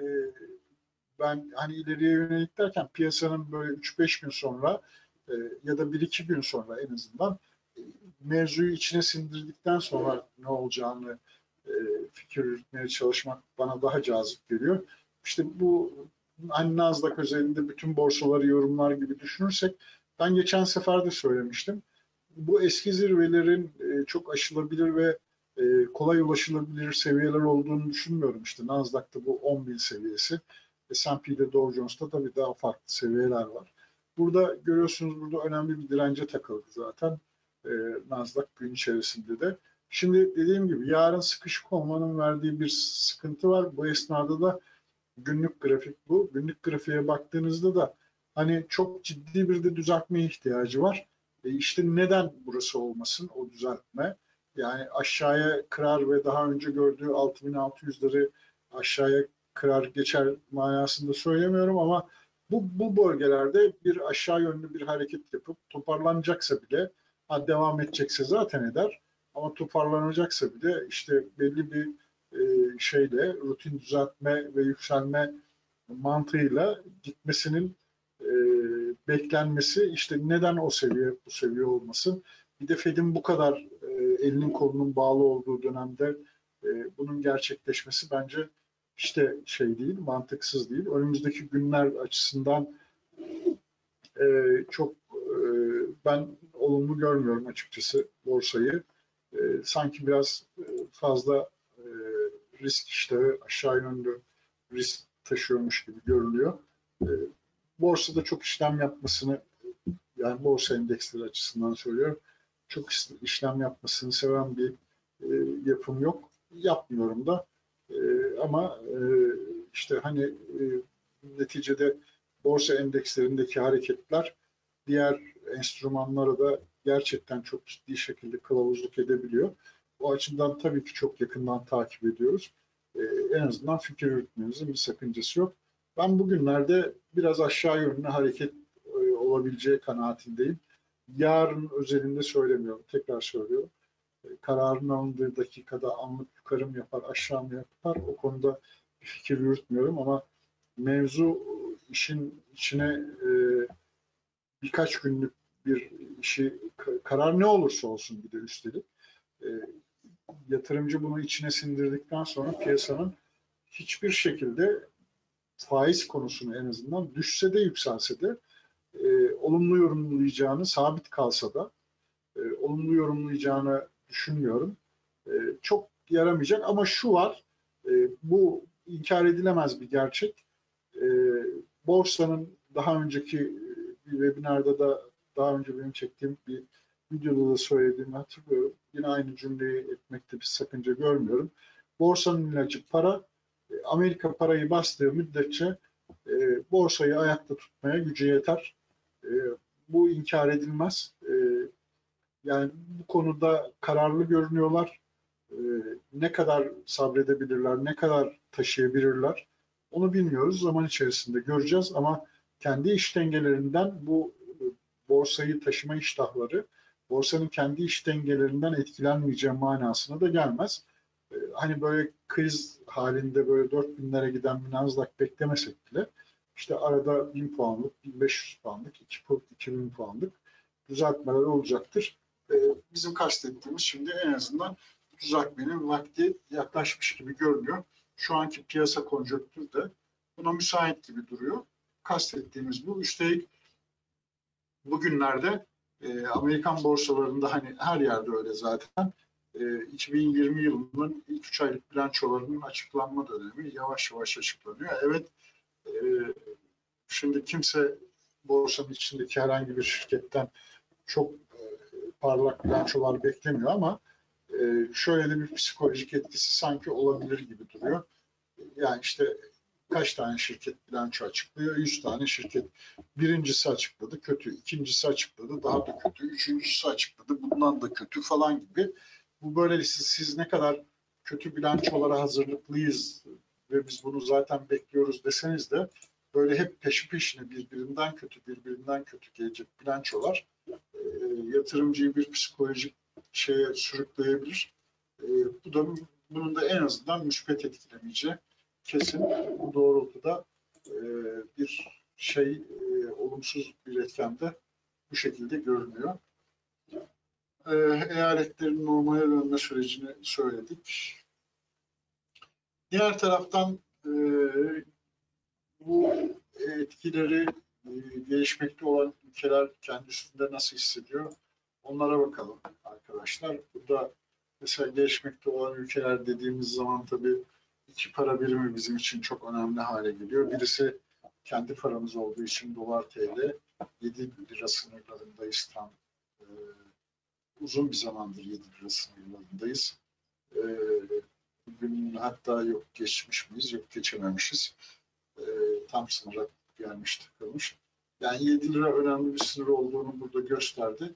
ben hani ileriye yönelik derken piyasanın böyle 3-5 gün sonra ya da 1-2 gün sonra en azından mevzuyu içine sindirdikten sonra ne olacağını fikir yürütmeye çalışmak bana daha cazip geliyor. İşte bu hani Nasdaq özelinde bütün borsaları yorumlar gibi düşünürsek, ben geçen sefer de söylemiştim. Bu eski zirvelerin çok aşılabilir ve kolay ulaşılabilir seviyeler olduğunu düşünmüyorum. İşte Nasdaq'ta bu 10.000 seviyesi. S&P'de, Dow Jones'ta tabii daha farklı seviyeler var. Burada görüyorsunuz, burada önemli bir dirence takıldı zaten Nasdaq gün içerisinde de. Şimdi dediğim gibi yarın sıkışık olmanın verdiği bir sıkıntı var. Bu esnada da günlük grafik bu. Günlük grafiğe baktığınızda da hani çok ciddi bir de düzeltmeye ihtiyacı var. İşte neden burası olmasın o düzeltme? Yani aşağıya kırar ve daha önce gördüğü 6.600'leri aşağıya kırar geçer manasında söylemiyorum ama bu bölgelerde bir aşağı yönlü bir hareket yapıp toparlanacaksa bile, devam edecekse zaten eder, ama toparlanacaksa bile işte belli bir şeyle, rutin düzeltme ve yükselme mantığıyla gitmesinin beklenmesi, işte neden o seviye bu seviye olmasın? Bir de Fed'in bu kadar elinin kolunun bağlı olduğu dönemde bunun gerçekleşmesi bence işte şey değil, mantıksız değil. Önümüzdeki günler açısından çok ben olumlu görmüyorum açıkçası borsayı. Sanki biraz fazla risk iştahı, aşağı yönlü risk taşıyormuş gibi görülüyor. Borsada çok işlem yapmasını, yani borsa endeksleri açısından söylüyorum, çok işlem yapmasını seven bir yapım yok. Yapmıyorum da. Ama işte hani neticede borsa endekslerindeki hareketler diğer enstrümanlara da gerçekten çok ciddi şekilde kılavuzluk edebiliyor. O açıdan tabii ki çok yakından takip ediyoruz. En azından fikir yürütmemizin bir sakıncası yok. Ben bugünlerde biraz aşağı yönlü hareket olabileceği kanaatindeyim. Yarın özelinde söylemiyorum, tekrar söylüyorum. Kararın alındığı dakikada anlık yukarı mı yapar, aşağı mı yapar, o konuda bir fikir yürütmüyorum ama mevzu işin içine birkaç günlük bir işi, karar ne olursa olsun bir de üstelik yatırımcı bunu içine sindirdikten sonra piyasanın hiçbir şekilde faiz konusunu en azından düşse de yükselse de olumlu yorumlayacağını, sabit kalsa da olumlu yorumlayacağını düşünmüyorum. Çok yaramayacak ama şu var, bu inkar edilemez bir gerçek. E, Borsanın daha önceki bir webinarda da daha önce benim çektiğim bir videoda da söylediğimi hatırlıyorum. Yine aynı cümleyi etmekte bir sakınca görmüyorum. Borsanın ilacı para. Amerika parayı bastığı müddetçe borsayı ayakta tutmaya gücü yeter. Bu inkar edilmez. Yani bu konuda kararlı görünüyorlar. Ne kadar sabredebilirler, ne kadar taşıyabilirler onu bilmiyoruz. Zaman içerisinde göreceğiz ama kendi iş dengelerinden bu borsayı taşıma iştahları borsanın kendi iş dengelerinden etkilenmeyeceği manasına da gelmez. Hani böyle kriz halinde böyle 4000'lere giden bir Nasdaq beklemesek bile işte arada 1000 puanlık, 1500 puanlık, 2000 puanlık düzeltmeler olacaktır. Bizim kastettiğimiz şimdi en azından düzeltmenin vakti yaklaşmış gibi görünüyor. Şu anki piyasa konjonktürü de buna müsait gibi duruyor. Kastettiğimiz bu. Üstelik bugünlerde Amerikan borsalarında hani her yerde öyle zaten 2020 yılının ilk 3 aylık bilançolarının açıklanma dönemi yavaş yavaş açıklanıyor. Evet, şimdi kimse borsanın içindeki herhangi bir şirketten çok parlak bilançolar beklemiyor ama şöyle de bir psikolojik etkisi sanki olabilir gibi duruyor. Yani işte kaç tane şirket bilanço açıklıyor? 100 tane şirket. Birincisi açıkladı, kötü. İkincisi açıkladı, daha da kötü. Üçüncüsü açıkladı, bundan da kötü falan gibi. Bu böyle siz ne kadar kötü bilançolara hazırlıklıyız ve biz bunu zaten bekliyoruz deseniz de böyle hep peşi peşine birbirinden kötü gelecek bilançolar yatırımcıyı bir psikolojik şeye sürükleyebilir. Bu da bunun da en azından müspet etkilemeyeceği kesin. Bu doğrultuda bir olumsuz bir etken de bu şekilde görünüyor. Eyaletlerin normale dönme sürecini söyledik. Diğer taraftan bu etkileri gelişmekte olan ülkeler kendi üstünde nasıl hissediyor? Onlara bakalım arkadaşlar. Burada mesela gelişmekte olan ülkeler dediğimiz zaman tabii iki para birimi bizim için çok önemli hale geliyor. Birisi kendi paramız olduğu için dolar TL 7 lira sınırlarındayız tam. Uzun bir zamandır 7 lira sınırlarındayız. Bugün hatta yok geçmiş miyiz, yok geçememişiz. Tam sınıra gelmiş tıkılmış. Yani 7 lira önemli bir sınır olduğunu burada gösterdi.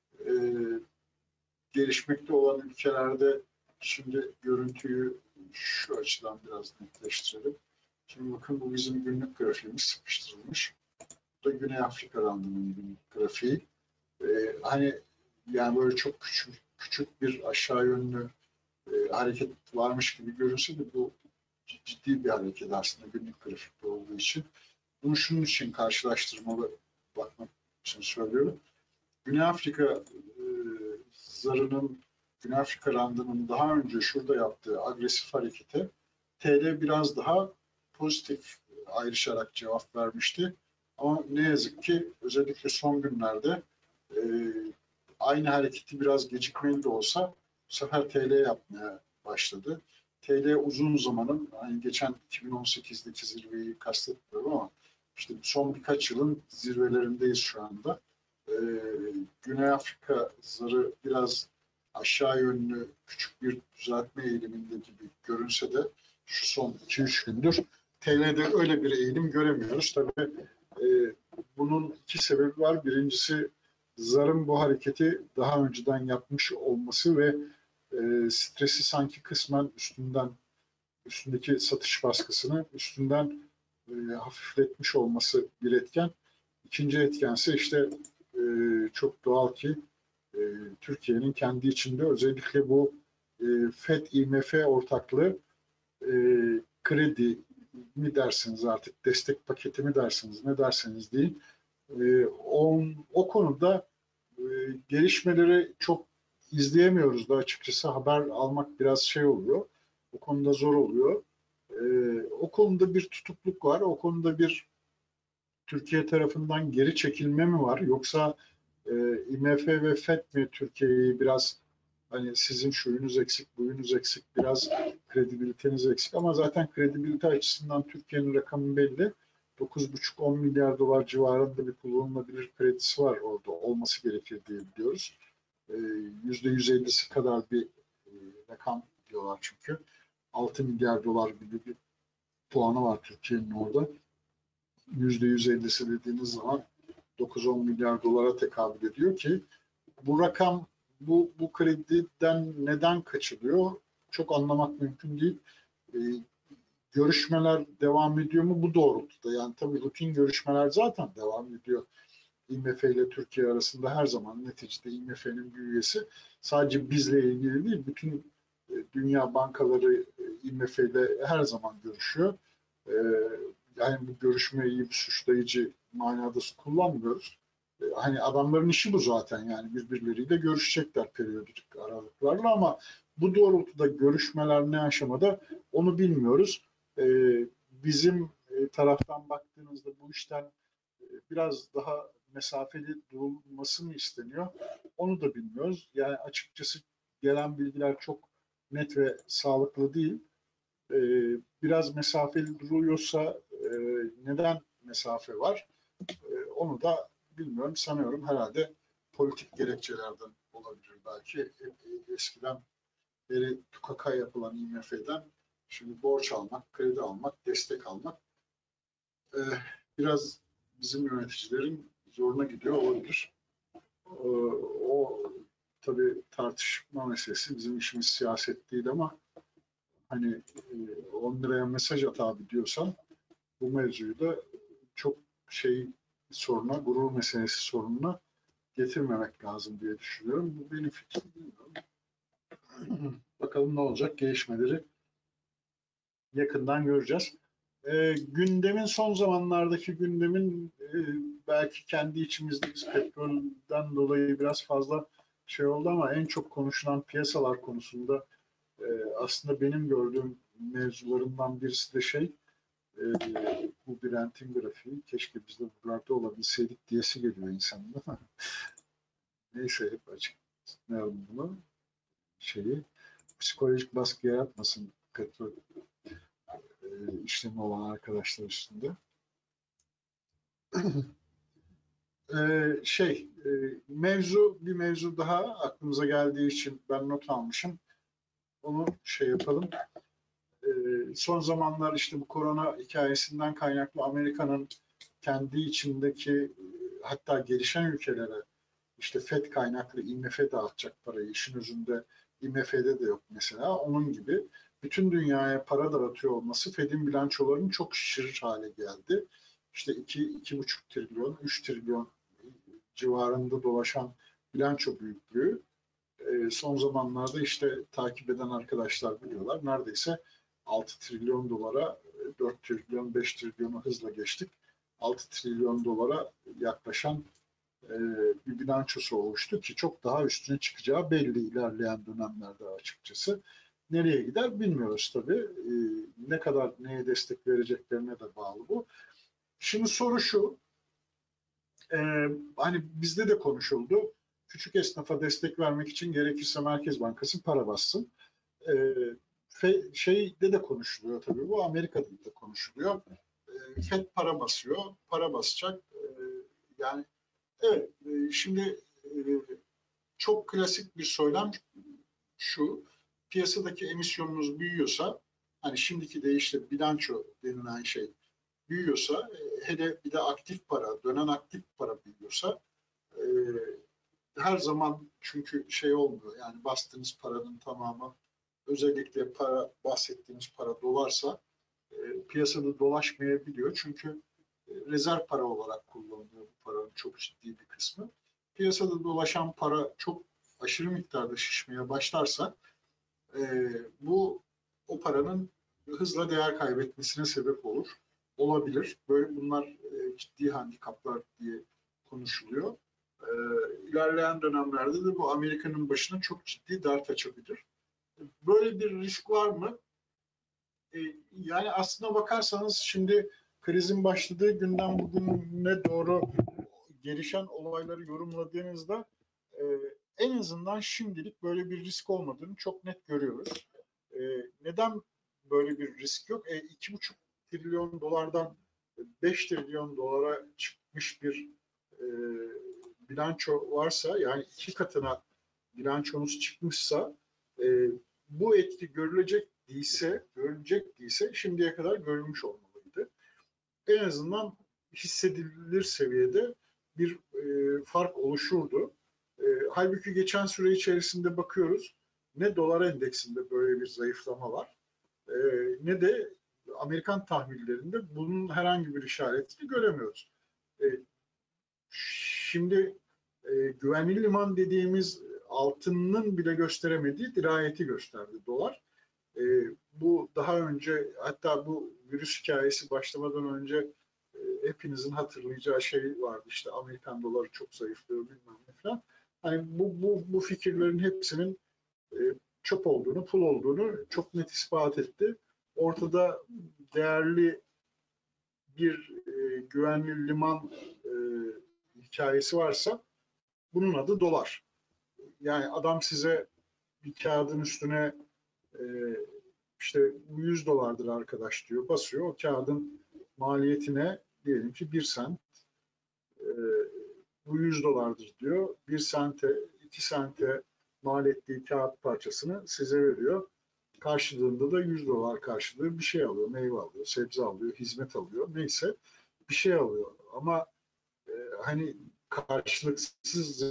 Gelişmekte olan ülkelerde şimdi görüntüyü şu açıdan biraz netleştirelim. Şimdi bakın bu bizim günlük grafiğimiz sıkıştırılmış. Bu da Güney Afrika randının günlük grafiği. Hani yani böyle çok küçük bir aşağı yönlü hareket varmış gibi görünse de bu ciddi bir hareket aslında günlük grafikte olduğu için. Bunu şunun için karşılaştırmalı bakmak için söylüyorum. Güney Afrika zarının, Güney Afrika randının daha önce şurada yaptığı agresif harekete TL biraz daha pozitif ayrışarak cevap vermişti. Ama ne yazık ki özellikle son günlerde aynı hareketi biraz gecikmeli de olsa bu sefer TL yapmaya başladı. TL uzun zamanın, hani geçen 2018'deki zirveyi kastetmiyorum ama işte son birkaç yılın zirvelerindeyiz şu anda. Güney Afrika zarı biraz aşağı yönlü küçük bir düzeltme eğiliminde gibi görünse de şu son 2-3 gündür TL'de öyle bir eğilim göremiyoruz. Tabii bunun iki sebebi var. Birincisi zarın bu hareketi daha önceden yapmış olması ve stresi sanki kısmen üstündeki satış baskısını üstünden hafifletmiş olması bir etken. İkinci etkense işte çok doğal ki Türkiye'nin kendi içinde özellikle bu FED-IMF ortaklığı kredi mi dersiniz artık destek paketi mi dersiniz ne derseniz deyin o konuda gelişmeleri çok izleyemiyoruz da açıkçası haber almak biraz oluyor. O konuda zor oluyor. O konuda bir tutukluk var, o konuda bir Türkiye tarafından geri çekilme mi var? Yoksa IMF ve FED mi Türkiye'yi biraz hani sizin şuyunuz eksik, buyunuz eksik, biraz kredibiliteniz eksik ama zaten kredibilite açısından Türkiye'nin rakamı belli. 9,5-10 milyar dolar civarında bir kullanılabilir kredisi var orada olması gerekir diye biliyoruz. %150'si kadar bir rakam diyorlar çünkü. 6 milyar dolar gibi bir puanı var Türkiye'nin orada. %150'si dediğiniz zaman 9-10 milyar dolara tekabül ediyor ki bu rakam bu krediden neden kaçılıyor? Çok anlamak mümkün değil. E, Görüşmeler devam ediyor mu bu doğrultuda? Yani tabii rutin görüşmeler zaten devam ediyor. IMF ile Türkiye arasında her zaman neticede IMF'nin bir üyesi. Sadece bizle ilgili değil, bütün dünya bankaları IMF ile her zaman görüşüyor. E, Yani bu görüşmeyi bir suçlayıcı manada kullanmıyoruz. Hani adamların işi bu zaten yani birbirleriyle görüşecekler periyodik aralıklarla ama bu doğrultuda görüşmeler ne aşamada onu bilmiyoruz. Bizim taraftan baktığınızda bu işten biraz daha mesafeli durulması mı isteniyor? Onu da bilmiyoruz. Yani açıkçası gelen bilgiler çok net ve sağlıklı değil. Biraz mesafeli duruyorsa neden mesafe var? Onu da bilmiyorum. Sanıyorum herhalde politik gerekçelerden olabilir belki. Eskiden beri tukaka yapılan IMF'den şimdi borç almak, kredi almak, destek almak biraz bizim yöneticilerin zoruna gidiyor olabilir. O tabii tartışma meselesi. Bizim işimiz siyaset değil ama hani 10 liraya mesaj at abi diyorsan bu mevzuyu da çok soruna, gurur meselesi sorununa getirmemek lazım diye düşünüyorum. Bu benim fikrim. Bakalım ne olacak gelişmeleri yakından göreceğiz. Gündemin son zamanlardaki gündemin belki kendi içimizdeki petrolden dolayı biraz fazla oldu ama en çok konuşulan piyasalar konusunda aslında benim gördüğüm mevzularından birisi de bu Brent'in grafiği. Keşke biz de buralarda olabilseydik diyesi geliyor insanın ama neyse hep açıklayalım bunu. Psikolojik baskı yaratmasın petrol işlemi olan arkadaşlar üstünde. Bir mevzu daha aklımıza geldiği için ben not almışım. Onu yapalım. Son zamanlar işte bu korona hikayesinden kaynaklı Amerika'nın kendi içindeki hatta gelişen ülkelere işte FED kaynaklı IMF dağıtacak parayı işin özünde IMF'de de yok mesela. Onun gibi bütün dünyaya para dağıtıyor olması FED'in bilançolarını çok şişirir hale geldi. İşte 2,5 trilyon, 3 trilyon civarında dolaşan bilanço büyüklüğü son zamanlarda işte takip eden arkadaşlar biliyorlar. Neredeyse 6 trilyon dolara 4 trilyon, 5 trilyonu hızla geçtik. 6 trilyon dolara yaklaşan bir bilançosu oluştu ki çok daha üstüne çıkacağı belli ilerleyen dönemlerde açıkçası. Nereye gider bilmiyoruz tabii. Ne kadar neye destek vereceklerine de bağlı bu. Şimdi soru şu, hani bizde de konuşuldu. Küçük esnafa destek vermek için gerekirse Merkez Bankası para bassın. Şeyde de konuşuluyor tabii bu. Amerika'da da konuşuluyor. FED para basıyor, para basacak. Yani evet, şimdi çok klasik bir söylem şu. Piyasadaki emisyonunuz büyüyorsa, hani şimdiki deyişle bilanço denilen şey büyüyorsa, hele bir de aktif para, dönen aktif para büyüyorsa, her zaman çünkü olmuyor. Yani bastığınız paranın tamamı özellikle bahsettiğimiz para dolarsa piyasada dolaşmayabiliyor. Çünkü rezerv para olarak kullanılıyor bu paranın çok ciddi bir kısmı. Piyasada dolaşan para çok aşırı miktarda şişmeye başlarsa o paranın hızla değer kaybetmesine sebep olabilir. Böyle bunlar ciddi handikaplar diye konuşuluyor. İlerleyen dönemlerde de bu Amerika'nın başına çok ciddi dert açabilir. Böyle bir risk var mı? Yani aslına bakarsanız şimdi krizin başladığı günden bugüne doğru gelişen olayları yorumladığınızda e, en azından şimdilik böyle bir risk olmadığını çok net görüyoruz. Neden böyle bir risk yok? 2,5 trilyon dolardan 5 trilyon dolara çıkmış bir e, bilanço varsa, yani 2 katına bilançonuz çıkmışsa, bu etki görülecek değilse şimdiye kadar görülmüş olmalıydı. En azından hissedilir seviyede bir fark oluşurdu. Halbuki geçen süre içerisinde bakıyoruz, ne dolar endeksinde böyle bir zayıflama var, e, ne de Amerikan tahvillerinde bunun herhangi bir işaretini göremiyoruz. E, Şimdi güvenli liman dediğimiz altının bile gösteremediği dirayeti gösterdi dolar. E, Bu daha önce, hatta bu virüs hikayesi başlamadan önce hepinizin hatırlayacağı şey vardı. İşte Amerikan doları çok zayıflıyor bilmem ne falan. Hani bu fikirlerin hepsinin e, çöp olduğunu, pul olduğunu çok net ispat etti. Ortada değerli bir güvenli liman e, hikayesi varsa bunun adı dolar. Yani adam size bir kağıdın üstüne e, işte bu 100 dolardır arkadaş diyor, basıyor. O kağıdın maliyetine diyelim ki 1 sent, e, bu 100 dolardır diyor. 1 sente, 2 sente mal ettiği kağıt parçasını size veriyor. Karşılığında da 100 dolar karşılığı bir şey alıyor. Meyve alıyor, sebze alıyor, hizmet alıyor. Neyse bir şey alıyor. Ama hani karşılıksız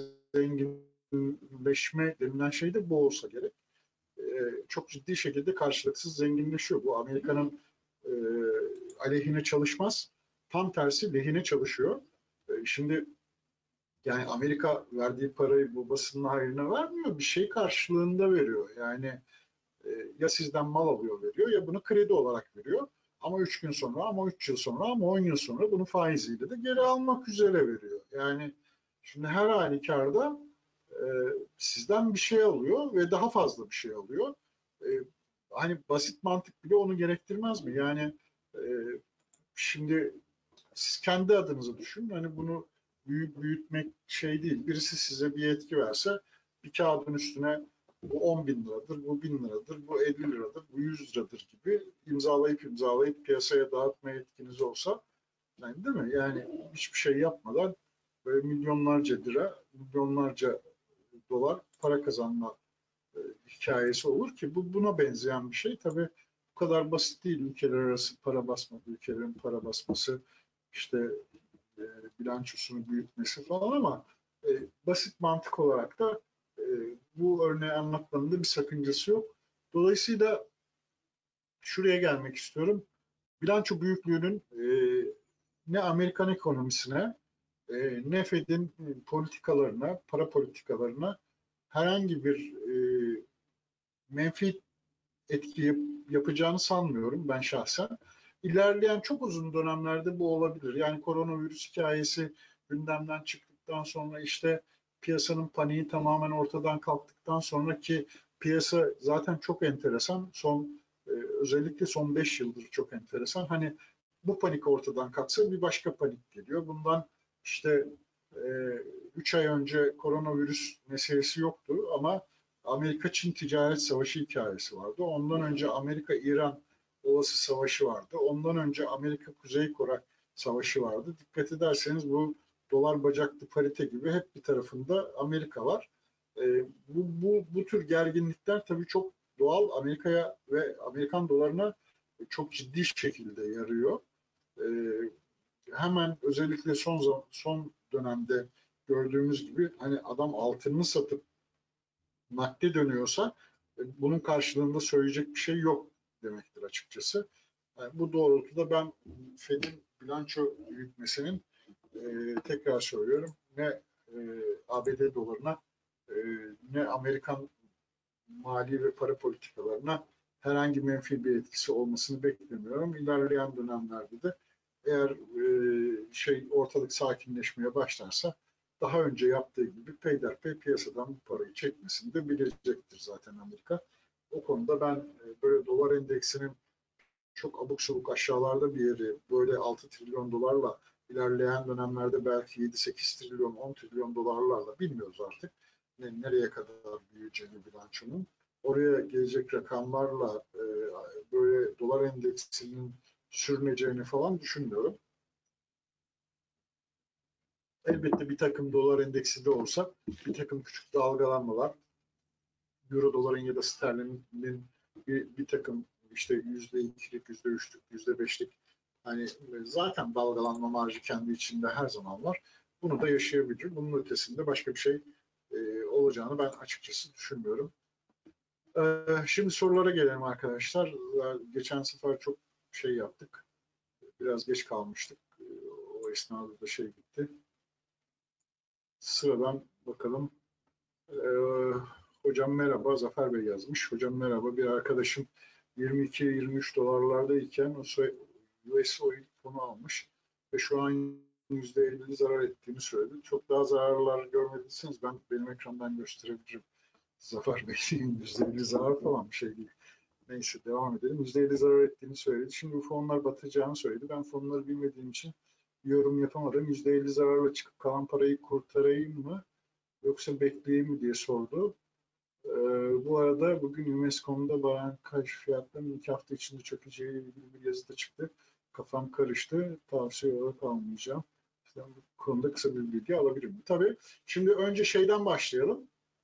zenginleşme denilen şey de bu olsa gerek. Çok ciddi şekilde karşılıksız zenginleşiyor. Bu Amerika'nın e, aleyhine çalışmaz. Tam tersi lehine çalışıyor. Şimdi yani Amerika verdiği parayı bu basının hayrına vermiyor. Bir şey karşılığında veriyor. Yani ya sizden mal alıyor veriyor, ya bunu kredi olarak veriyor. Ama 3 gün sonra, ama 3 yıl sonra, ama 10 yıl sonra bunu faiziyle de geri almak üzere veriyor. Yani şimdi her halükarda e, sizden bir şey alıyor ve daha fazla bir şey alıyor. E, Hani basit mantık bile onu gerektirmez mi? Yani e, şimdi siz kendi adınıza düşünün. Hani bunu büyütmek şey değil. Birisi size bir yetki verse, bir kağıdın üstüne bu 10 bin liradır, bu 1000 liradır, bu 50 liradır, bu 100 liradır gibi imzalayıp piyasaya dağıtma yetkiniz olsa, yani değil mi? Yani hiçbir şey yapmadan böyle milyonlarca lira, milyonlarca dolar para kazanma hikayesi olur ki bu buna benzeyen bir şey. Tabii bu kadar basit değil. Ülkeler arası para basma, ülkelerin para basması, işte e, bilançosunu büyütmesi falan, ama e, basit mantık olarak da e, bu örneği anlatmanın da bir sakıncası yok. Dolayısıyla şuraya gelmek istiyorum. Bilanço büyüklüğünün ne Amerikan ekonomisine, ne Fed'in politikalarına, para politikalarına herhangi bir menfi etki yapacağını sanmıyorum ben şahsen. İlerleyen çok uzun dönemlerde bu olabilir. Yani koronavirüs hikayesi gündemden çıktıktan sonra, işte piyasanın paniği tamamen ortadan kalktıktan sonraki piyasa zaten çok enteresan. Özellikle son 5 yıldır çok enteresan. Hani bu panik ortadan kalksa bir başka panik geliyor. Bundan işte 3 ay önce koronavirüs meselesi yoktu, ama Amerika-Çin ticaret savaşı hikayesi vardı. Ondan önce Amerika-İran olası savaşı vardı. Ondan önce Amerika-Kuzey Kore savaşı vardı. Dikkat ederseniz bu dolar bacaklı parite gibi hep bir tarafında Amerika var. Bu tür gerginlikler tabii çok doğal. Amerika'ya ve Amerikan dolarına çok ciddi şekilde yarıyor. E, Hemen özellikle son dönemde gördüğümüz gibi, hani adam altınını satıp nakde dönüyorsa bunun karşılığında söyleyecek bir şey yok demektir açıkçası. Yani bu doğrultuda ben Fed'in bilanço büyütmesinin, tekrar söylüyorum, ne ABD dolarına, e, ne Amerikan mali ve para politikalarına herhangi menfi bir etkisi olmasını beklemiyorum. İlerleyen dönemlerde de eğer ortalık sakinleşmeye başlarsa, daha önce yaptığı gibi peyderpey piyasadan bu parayı çekmesini de bilecektir zaten Amerika. O konuda ben böyle dolar endeksinin çok abuk sabuk aşağılarda bir yeri böyle 6 trilyon dolarla ilerleyen dönemlerde belki 7-8 trilyon, 10 trilyon dolarlarla bilmiyoruz artık nereye kadar büyüyeceğini bilançonun. Oraya gelecek rakamlarla böyle dolar endeksinin sürüneceğini falan düşünmüyorum. Elbette bir takım dolar endeksi de olsa bir takım küçük dalgalanmalar, euro doların ya da sterlinin bir takım işte %2'lik, %3'lük, %5'lik hani zaten dalgalanma marjı kendi içinde her zaman var. Bunu da yaşayabilir. Bunun ötesinde başka bir şey olacağını ben açıkçası düşünmüyorum. Şimdi sorulara gelelim arkadaşlar. Geçen sefer çok şey yaptık. Biraz geç kalmıştık. O esnada da şey gitti. Sıradan bakalım. Hocam merhaba, Zafer Bey yazmış. Hocam merhaba, bir arkadaşım 22-23 dolarlardayken US Oil fonu almış ve şu an %50 zarar ettiğini söyledi. Çok daha zararlar görmediyseniz benim ekrandan gösterebilirim. Zafer Bey'in %50 zarar falan bir şey değil. Neyse devam edelim. %50 zarar ettiğini söyledi. Şimdi bu fonlar batacağını söyledi. Ben fonları bilmediğim için yorum yapamadım. %50 zararla çıkıp kalan parayı kurtarayım mı yoksa bekleyeyim mi diye sordu. Bu arada bugün Invesco'mda bankaj fiyatlarının 2 hafta içinde çökeceği ilgili bir yazı da çıktı. Kafam karıştı. Tavsiye olarak almayacağım. İşte bu konuda kısa bir bilgi alabilirim. Tabii şimdi önce şeyden başlayalım.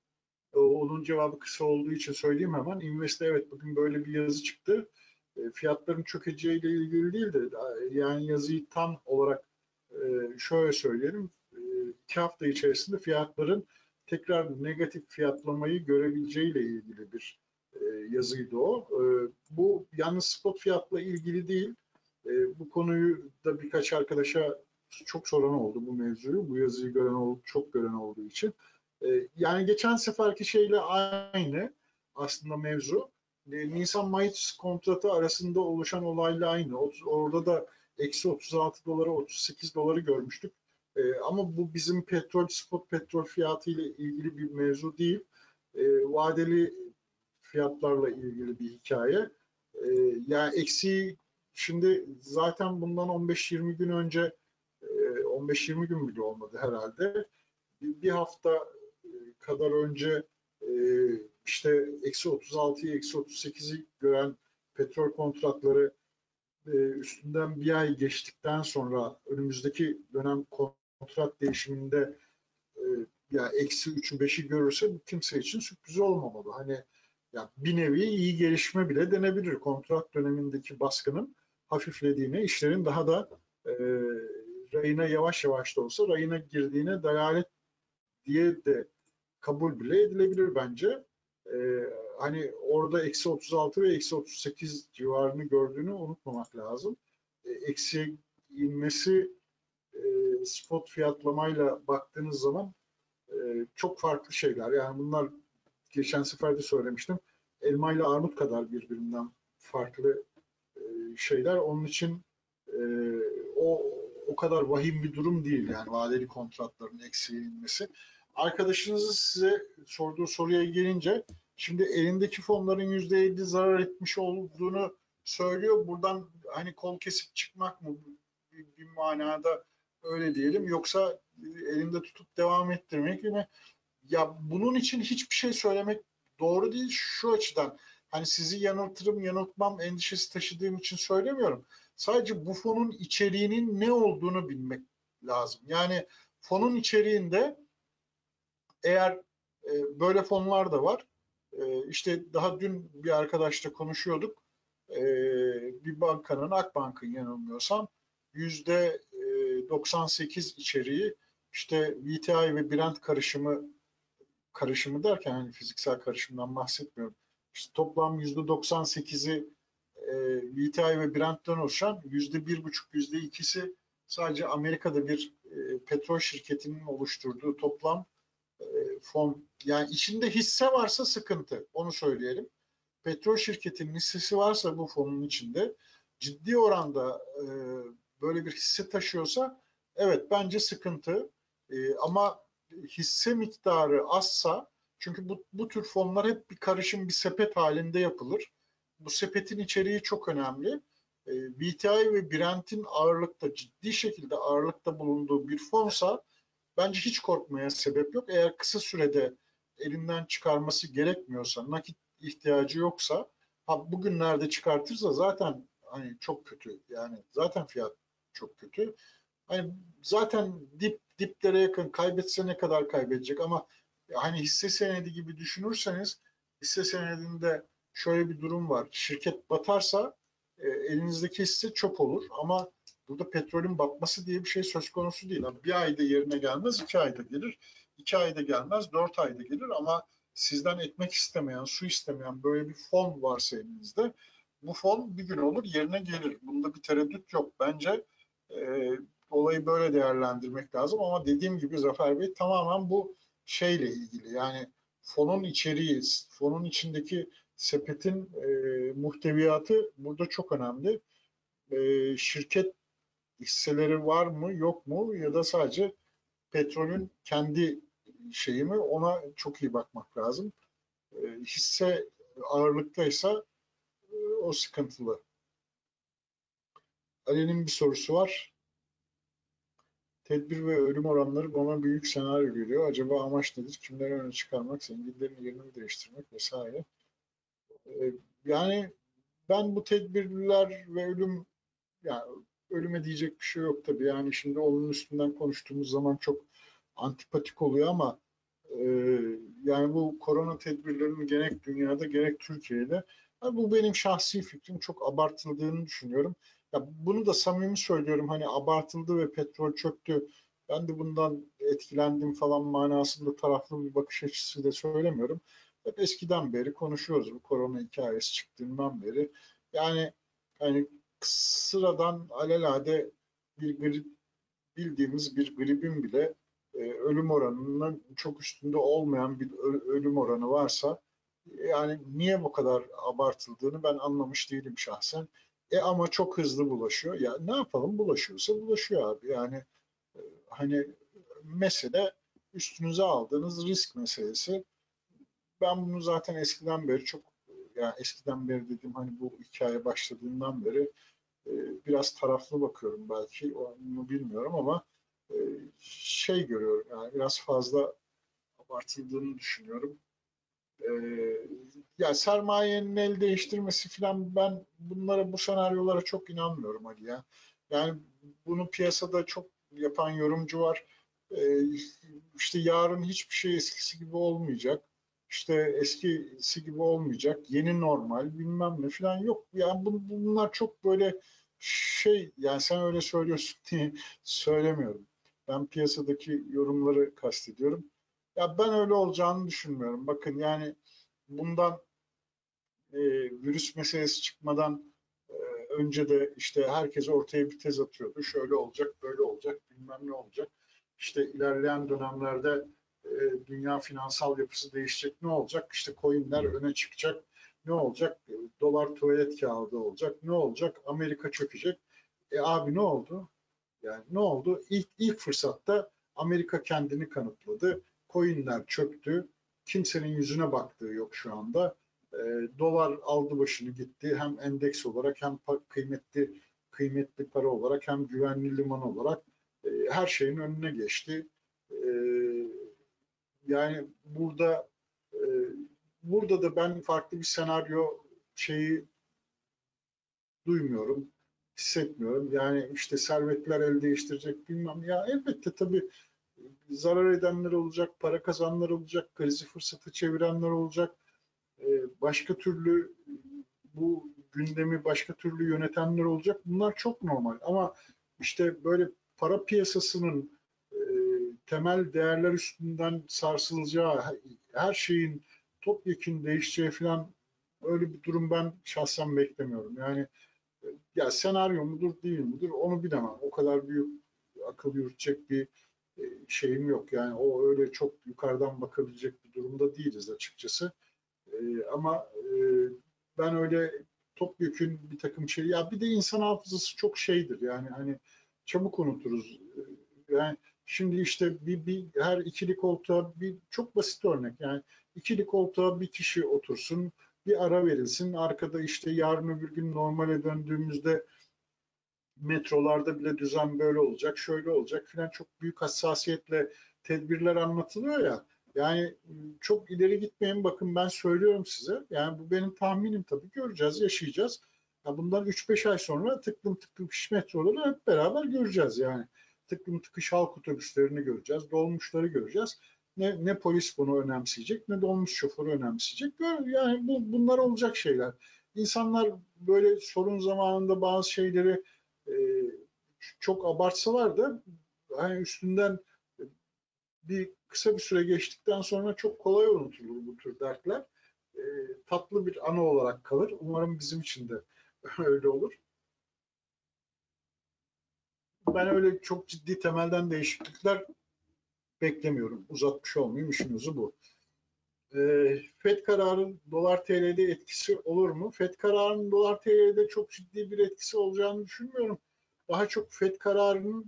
Onun cevabı kısa olduğu için söyleyeyim hemen. Invest'te evet bugün böyle bir yazı çıktı. Fiyatların çökeceğiyle ilgili değil de yani yazıyı tam olarak şöyle söyleyelim. 2 hafta içerisinde fiyatların tekrar negatif fiyatlamayı görebileceğiyle ilgili bir yazıydı o. Bu yalnız spot fiyatla ilgili değil. Bu konuyu da birkaç arkadaşa çok soran oldu bu mevzuyu. Bu yazıyı gören oldu, çok gören olduğu için. Yani geçen seferki şeyle aynı aslında mevzu. Nisan-Mayıs kontratı arasında oluşan olayla aynı. Orada da eksi 36 dolara 38 doları görmüştük. Ama bu bizim spot petrol fiyatı ile ilgili bir mevzu değil. Vadeli fiyatlarla ilgili bir hikaye. Yani eksi şimdi zaten bundan 15-20 gün önce 15-20 gün bile olmadı herhalde. Bir hafta kadar önce e, işte eksi 36'yı eksi 38'i gören petrol kontratları üstünden bir ay geçtikten sonra önümüzdeki dönem kontrat değişiminde e, ya eksi 3'ü 5'i görürse bu kimse için sürpriz olmamalı. Hani ya bir nevi iyi gelişme bile denebilir. Kontrat dönemindeki baskının hafiflediğine, işlerin daha da rayına yavaş yavaş da olsa rayına girdiğine delalet diye de kabul bile edilebilir bence. Hani orada eksi 36 ve eksi 38 civarını gördüğünü unutmamak lazım. Eksi inmesi spot fiyatlamayla baktığınız zaman çok farklı şeyler. Yani bunlar geçen sefer de söylemiştim. Elma ile armut kadar birbirinden farklı şeyler. Onun için e, o kadar vahim bir durum değil yani vadeli kontratların eksiye inmesi. Arkadaşınızın size sorduğu soruya gelince şimdi elindeki fonların %50 zarar etmiş olduğunu söylüyor. Buradan hani kol kesip çıkmak mı bir manada öyle diyelim yoksa elinde tutup devam ettirmek mi? Ya bunun için hiçbir şey söylemek doğru değil şu açıdan. Hani sizi yanıltırım, yanıltmam endişesi taşıdığım için söylemiyorum. Sadece bu fonun içeriğinin ne olduğunu bilmek lazım. Yani fonun içeriğinde eğer böyle fonlar da var. İşte daha dün bir arkadaşla konuşuyorduk. Bir bankanın, Akbank'ın yanılmıyorsam %98 içeriği işte VTI ve Brent karışımı derken hani fiziksel karışımdan bahsetmiyorum. İşte toplam %98'i VTI ve Brent'ten oluşan %1,5, %2'si sadece Amerika'da bir petrol şirketinin oluşturduğu toplam fon. Yani içinde hisse varsa sıkıntı. Onu söyleyelim. Petrol şirketinin hissesi varsa bu fonun içinde ciddi oranda böyle bir hisse taşıyorsa evet bence sıkıntı. Ama hisse miktarı azsa çünkü bu tür fonlar hep bir karışım bir sepet halinde yapılır. Bu sepetin içeriği çok önemli. VTI ve Brent'in ağırlıkta, ciddi şekilde ağırlıkta bulunduğu bir fonsa bence hiç korkmaya sebep yok. Eğer kısa sürede elinden çıkarması gerekmiyorsa, nakit ihtiyacı yoksa, bugünlerde çıkartırsa zaten hani çok kötü. Yani zaten fiyat çok kötü. Hani zaten diplere yakın, kaybetse ne kadar kaybedecek, ama hani hisse senedi gibi düşünürseniz, hisse senedinde şöyle bir durum var. Şirket batarsa elinizdeki hisse çöp olur, ama burada petrolün batması diye bir şey söz konusu değil. Yani bir ayda yerine gelmez, 2 ayda gelir. 2 ayda gelmez, 4 ayda gelir, ama sizden ekmek istemeyen, su istemeyen böyle bir fon varsa elinizde, bu fon bir gün olur yerine gelir. Bunda bir tereddüt yok. Bence e, olayı böyle değerlendirmek lazım, ama dediğim gibi Zafer Bey, tamamen bu şeyle ilgili. Yani fonun içeriği, fonun içindeki sepetin muhteviyatı burada çok önemli. Şirket hisseleri var mı yok mu, ya da sadece petrolün kendi şeyi mi, ona çok iyi bakmak lazım. Hisse ağırlıktaysa o sıkıntılı. Ali'nin bir sorusu var. Tedbir ve ölüm oranları bana büyük senaryo geliyor. Acaba amaç nedir? Kimleri öne çıkarmak, zenginlerin yerini mi değiştirmek vesaire. Yani ben bu tedbirler ve ölüm, yani ölüme diyecek bir şey yok tabii. Yani şimdi onun üstünden konuştuğumuz zaman çok antipatik oluyor, ama e, yani bu korona tedbirlerinin gerek dünyada gerek Türkiye'de, bu benim şahsi fikrim, çok abartıldığını düşünüyorum. Ya bunu da samimi söylüyorum, hani abartıldı ve petrol çöktü, ben de bundan etkilendim falan manasında taraflı bir bakış açısı da söylemiyorum. Hep eskiden beri konuşuyoruz, bu korona hikayesi çıktığından beri. Yani hani sıradan alelade bir grip, bildiğimiz bir gripin bile ölüm oranının çok üstünde olmayan bir ölüm oranı varsa, yani niye bu kadar abartıldığını ben anlamış değilim şahsen. Ama çok hızlı bulaşıyor. Ya ne yapalım, bulaşıyorsa bulaşıyor abi. Yani hani mesele üstünüze aldığınız risk meselesi. Ben bunu zaten eskiden beri çok, yani eskiden beri dediğim, hani bu hikaye başladığından beri e, biraz taraflı bakıyorum, belki onu bilmiyorum, ama e, şey görüyorum, yani biraz fazla abartıldığını düşünüyorum. E, Ya sermayenin el değiştirmesi falan, ben bunlara, bu senaryolara çok inanmıyorum Ali ya. Yani bunu piyasada çok yapan yorumcu var. E, işte yarın hiçbir şey eskisi gibi olmayacak. İşte eskisi gibi olmayacak. Yeni normal bilmem ne falan yok. Yani bunlar çok böyle şey, yani sen öyle söylüyorsun diye söylemiyorum. Ben piyasadaki yorumları kastediyorum. Ya ben öyle olacağını düşünmüyorum. Bakın yani bundan virüs meselesi çıkmadan e, önce de işte herkes ortaya bir tez atıyordu. Şöyle olacak, böyle olacak, bilmem ne olacak. İşte ilerleyen dönemlerde dünya finansal yapısı değişecek, ne olacak? İşte coinler öne çıkacak. Ne olacak? Dolar tuvalet kağıdı olacak. Ne olacak? Amerika çökecek. Abi ne oldu? Yani ne oldu? İlk fırsatta Amerika kendini kanıtladı. Coinler çöktü. Kimsenin yüzüne baktığı yok şu anda. E, Dolar aldı başını gitti. Hem endeks olarak, hem kıymetli para olarak, hem güvenli liman olarak her şeyin önüne geçti. E, Yani e, burada da ben farklı bir senaryo şeyi duymuyorum, hissetmiyorum. Yani işte servetler el değiştirecek bilmem. Ya elbette tabii zarar edenler olacak, para kazananlar olacak, krizi fırsatı çevirenler olacak. Başka türlü bu gündemi başka türlü yönetenler olacak. Bunlar çok normal. Ama işte böyle para piyasasının e, temel değerler üstünden sarsılacağı, her şeyin topyekun değişeceği falan, öyle bir durum ben şahsen beklemiyorum. Yani ya senaryo mudur değil midir onu bilemem. O kadar büyük akıl yürütecek bir şeyim yok. Yani o öyle çok yukarıdan bakabilecek bir durumda değiliz açıkçası. Ama ben öyle topyekün bir takım şey, ya bir de insan hafızası çok şeydir. Yani hani çabuk unuturuz. Yani şimdi işte her ikili koltuğa, bir çok basit örnek, yani ikili koltuğa bir kişi otursun. bir ara verilsin. Arkada işte yarın öbür gün normale döndüğümüzde metrolarda bile düzen böyle olacak, şöyle olacak filan, çok büyük hassasiyetle tedbirler anlatılıyor ya. Yani çok ileri gitmeyin, bakın ben söylüyorum size. Yani bu benim tahminim, tabii göreceğiz, yaşayacağız. Ya bundan 3-5 ay sonra tıklım tıkış metroları hep beraber göreceğiz yani. Tıklım tıkış halk otobüslerini göreceğiz, dolmuşları göreceğiz. Ne polis bunu önemseyecek, ne dolmuş şoförü önemseyecek. Yani bunlar olacak şeyler. İnsanlar böyle sorun zamanında bazı şeyleri e, çok abartsalar da hani üstünden bir kısa bir süre geçtikten sonra çok kolay unutulur bu tür dertler. E, Tatlı bir anı olarak kalır. Umarım bizim için de öyle olur. Ben öyle çok ciddi temelden değişiklikler beklemiyorum. Uzatmış olmayayım, işin özü bu. FED kararının dolar TL'de etkisi olur mu? FED kararının dolar TL'de çok ciddi bir etkisi olacağını düşünmüyorum. Daha çok FED kararının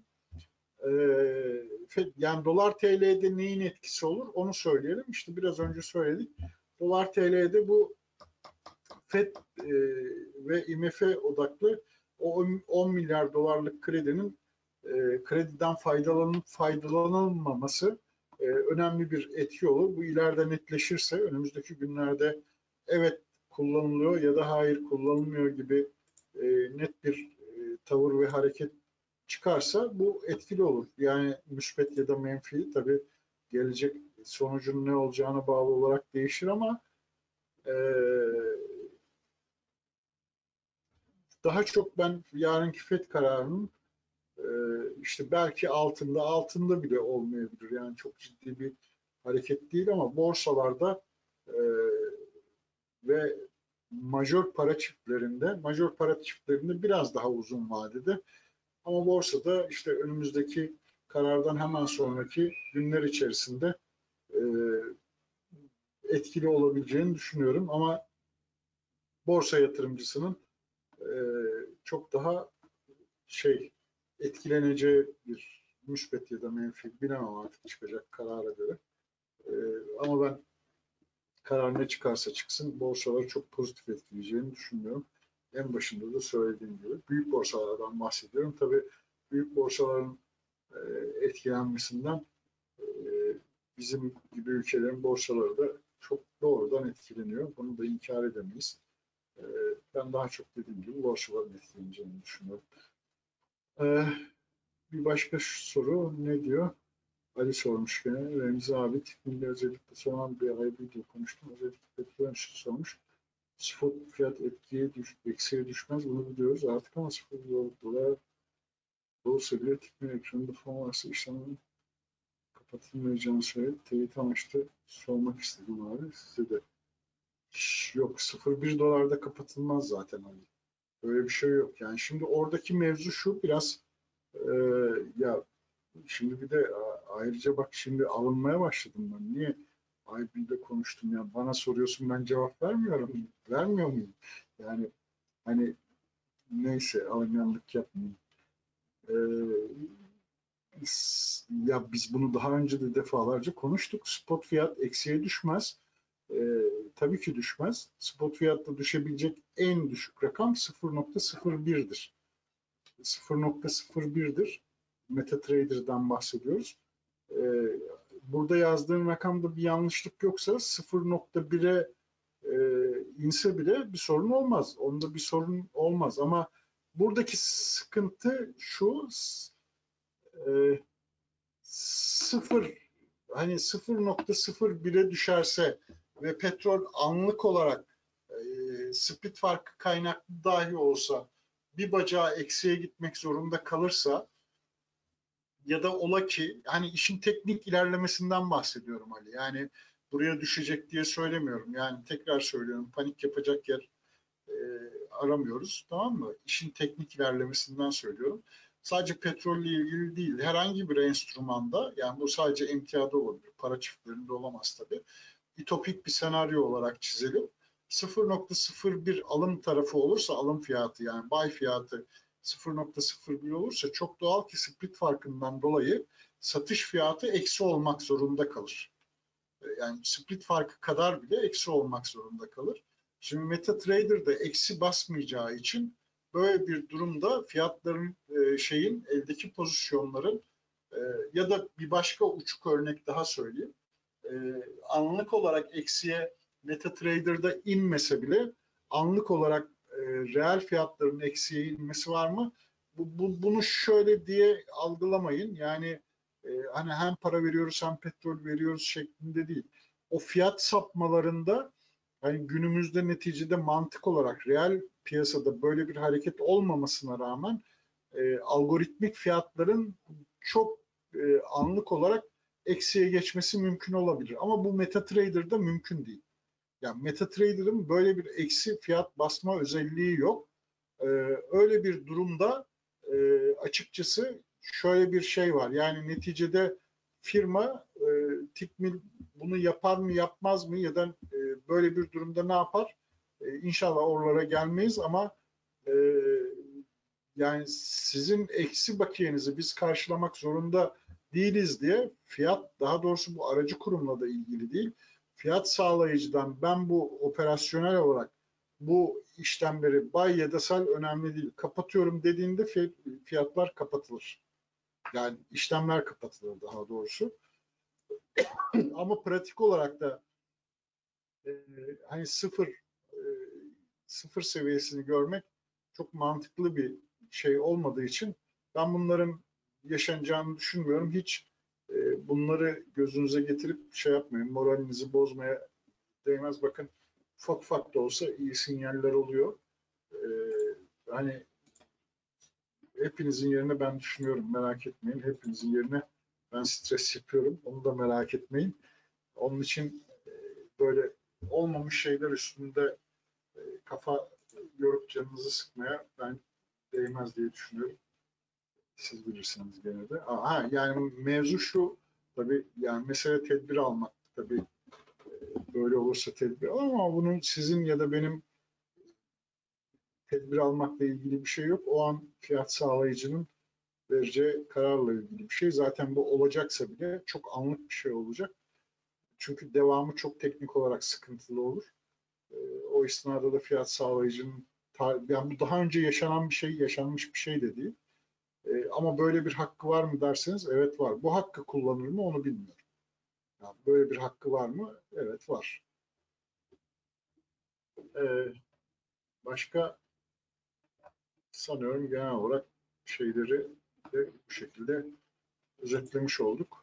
yani dolar TL'de neyin etkisi olur onu söyleyelim. İşte biraz önce söyledik. Dolar TL'de bu FED ve IMF odaklı o 10 milyar dolarlık krediden faydalanıp faydalanılmaması önemli bir etki olur. Bu ileride netleşirse önümüzdeki günlerde evet kullanılıyor ya da hayır kullanılmıyor gibi net bir tavır ve hareket çıkarsa bu etkili olur. Yani müspet ya da menfi, tabii gelecek sonucun ne olacağına bağlı olarak değişir ama e, daha çok ben yarınki FED kararının e, işte belki altında bile olmayabilir. Yani çok ciddi bir hareket değil ama borsalarda e, ve majör para çiftlerinde biraz daha uzun vadede, ama borsada işte önümüzdeki karardan hemen sonraki günler içerisinde e, etkili olabileceğini düşünüyorum. Ama borsa yatırımcısının e, çok daha şey etkileneceği bir müspet ya da menfi bilemem artık çıkacak karara göre. E, Ama ben karar ne çıkarsa çıksın borsaları çok pozitif etkileyeceğini düşünüyorum. En başında da söylediğim gibi büyük borsalardan bahsediyorum. Tabii büyük borsaların e, etkilenmesinden e, bizim gibi ülkelerin borsaları da çok doğrudan etkileniyor. Bunu da inkar edemeyiz. E, Ben daha çok dediğim gibi borsaların etkileneceğini düşünüyorum. E, Bir başka soru ne diyor? Ali sormuş gene. Remzi abi tipinde özellikle son bir ay video konuştum. Özellikle petrol enstitüsü sormuş. Spot fiyat eksiye düşmez bunu biliyoruz artık ama 0 dolar olursa bile tipin ekranında fon varsa işlemin kapatılmayacağını söyledi. Teyit amaçlı sormak istedim abi. Size de yok, 0,1 dolarda kapatılmaz zaten abi. Öyle bir şey yok. Yani şimdi oradaki mevzu şu biraz e, ya şimdi bir de ayrıca bak şimdi alınmaya başladım ben. Niye? Ay bir de konuştum ya. Bana soruyorsun ben cevap vermiyorum. Vermiyor muyum? Yani hani neyse alınganlık yapmayayım. Ee, Ya biz bunu daha önce de defalarca konuştuk. Spot fiyat eksiye düşmez. Tabii ki düşmez. Spot fiyatta düşebilecek en düşük rakam 0,01'dir. 0,01'dir. MetaTrader'dan bahsediyoruz. Ee, Burada yazdığım rakamda bir yanlışlık yoksa 0,1'e inse bile bir sorun olmaz. Onda bir sorun olmaz ama buradaki sıkıntı şu, e, sıfır hani 0,01'e düşerse ve petrol anlık olarak split farkı kaynaklı dahi olsa bir bacağı eksiye gitmek zorunda kalırsa ya da ola ki hani işin teknik ilerlemesinden bahsediyorum Ali. Yani buraya düşecek diye söylemiyorum. Yani tekrar söylüyorum, panik yapacak yer e, aramıyoruz, tamam mı? İşin teknik ilerlemesinden söylüyorum. Sadece petrolle ilgili değil, herhangi bir enstrümanda, yani bu sadece emtiada olabilir, para çiftlerinde olamaz tabii. Ütopik bir senaryo olarak çizelim. 0,01 alım tarafı olursa, alım fiyatı yani buy fiyatı 0,01 olursa çok doğal ki split farkından dolayı satış fiyatı eksi olmak zorunda kalır. Yani split farkı kadar bile eksi olmak zorunda kalır. Şimdi MetaTrader'da eksi basmayacağı için böyle bir durumda fiyatların eldeki pozisyonların ya da bir başka uçuk örnek daha söyleyeyim. Anlık olarak eksiye MetaTrader'da inmese bile anlık olarak reel fiyatların eksiye inmesi var mı? Bunu şöyle diye algılamayın. Yani hani hem para veriyoruz hem petrol veriyoruz şeklinde değil. O fiyat sapmalarında hani günümüzde neticede mantık olarak reel piyasada böyle bir hareket olmamasına rağmen algoritmik fiyatların çok anlık olarak eksiye geçmesi mümkün olabilir. Ama bu MetaTrader'da mümkün değil. Yani MetaTrader'ın böyle bir eksi fiyat basma özelliği yok. Öyle bir durumda açıkçası şöyle bir şey var. Yani neticede firma Tikmil bunu yapar mı yapmaz mı ya da böyle bir durumda ne yapar? İnşallah oralara gelmeyiz ama e, yani sizin eksi bakiyenizi biz karşılamak zorunda değiliz diye fiyat, daha doğrusu bu aracı kurumla da ilgili değil. Fiyat sağlayıcıdan ben bu operasyonel olarak bu işlemleri bay ya da sal önemli değil. Kapatıyorum dediğinde fiyatlar kapatılır. Yani işlemler kapatılır daha doğrusu. Ama pratik olarak da e, hani e, sıfır seviyesini görmek çok mantıklı bir şey olmadığı için ben bunların yaşanacağını düşünmüyorum. Hiç bunları gözünüze getirip şey yapmayın, moralinizi bozmaya değmez. Bakın ufak ufak da olsa iyi sinyaller oluyor. E, Hani hepinizin yerine ben düşünüyorum, merak etmeyin. Hepinizin yerine ben stres yapıyorum, onu da merak etmeyin. Onun için böyle olmamış şeyler üstünde kafa yorup canınızı sıkmaya ben değmez diye düşünüyorum. Siz bilirsiniz gene de. Aha, yani mevzu şu, tabii yani mesele tedbir almak. Tabii böyle olursa tedbir al ama bunun sizin ya da benim tedbir almakla ilgili bir şey yok. O an fiyat sağlayıcının vereceği kararla ilgili bir şey. Zaten bu olacaksa bile çok anlık bir şey olacak. Çünkü devamı çok teknik olarak sıkıntılı olur. O esnada da fiyat sağlayıcının yani bu daha önce yaşanan bir şey, yaşanmış bir şey de değil. Ama böyle bir hakkı var mı derseniz evet var. Bu hakkı kullanır mı onu bilmiyorum. Yani böyle bir hakkı var mı? Evet var. Ee, Başka sanıyorum genel olarak şeyleri de bu şekilde özetlemiş olduk.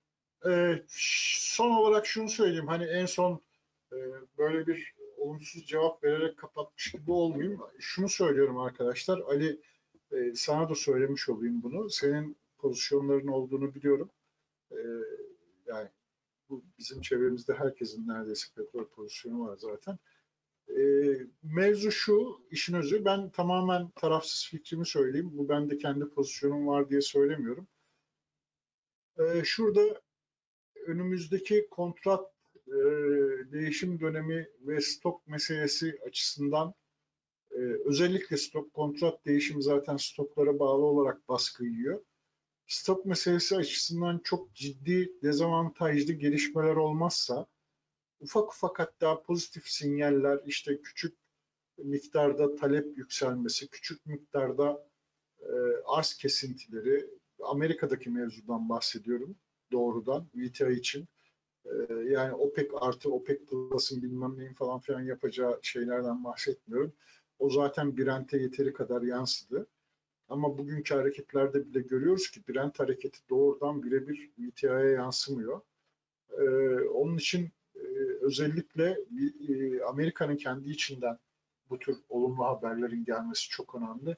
Son olarak şunu söyleyeyim. Hani en son e, böyle bir olumsuz cevap vererek kapatmış gibi olmayayım. Şunu söylüyorum arkadaşlar. Ali, sana da söylemiş olayım bunu. Senin pozisyonların olduğunu biliyorum. E, Yani bu bizim çevremizde herkesin neredeyse petrol pozisyonu var zaten. E, Mevzu şu, işin özü. Ben tamamen tarafsız fikrimi söyleyeyim. Bu ben de kendi pozisyonum var diye söylemiyorum. Şurada önümüzdeki kontrat e, değişim dönemi ve stok meselesi açısından özellikle stok kontrat değişimi zaten stoklara bağlı olarak baskı yiyor. Stok meselesi açısından çok ciddi dezavantajlı gelişmeler olmazsa ufak ufak hatta pozitif sinyaller işte küçük miktarda talep yükselmesi, küçük miktarda e, arz kesintileri Amerika'daki mevzudan bahsediyorum doğrudan VTA için. Yani OPEC artı OPEC Plus'ın bilmem neyin falan filan yapacağı şeylerden bahsetmiyorum. O zaten Brent'e yeteri kadar yansıdı. Ama bugünkü hareketlerde bile görüyoruz ki Brent hareketi doğrudan birebir VTI'ye yansımıyor. Onun için özellikle Amerika'nın kendi içinden bu tür olumlu haberlerin gelmesi çok önemli.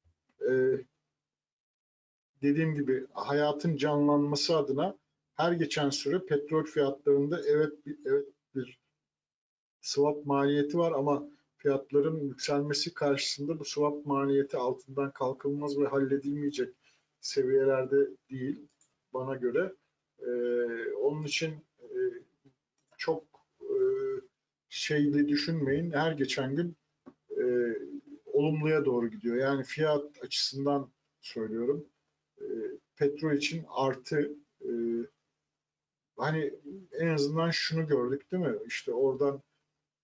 Dediğim gibi hayatın canlanması adına her geçen süre petrol fiyatlarında evet bir swap maliyeti var ama fiyatların yükselmesi karşısında bu swap maliyeti altından kalkılmaz ve halledilmeyecek seviyelerde değil bana göre. Onun için çok e, şeyli düşünmeyin. Her geçen gün e, olumluya doğru gidiyor. Yani fiyat açısından söylüyorum. E, Petrol için artı hani en azından şunu gördük değil mi? İşte oradan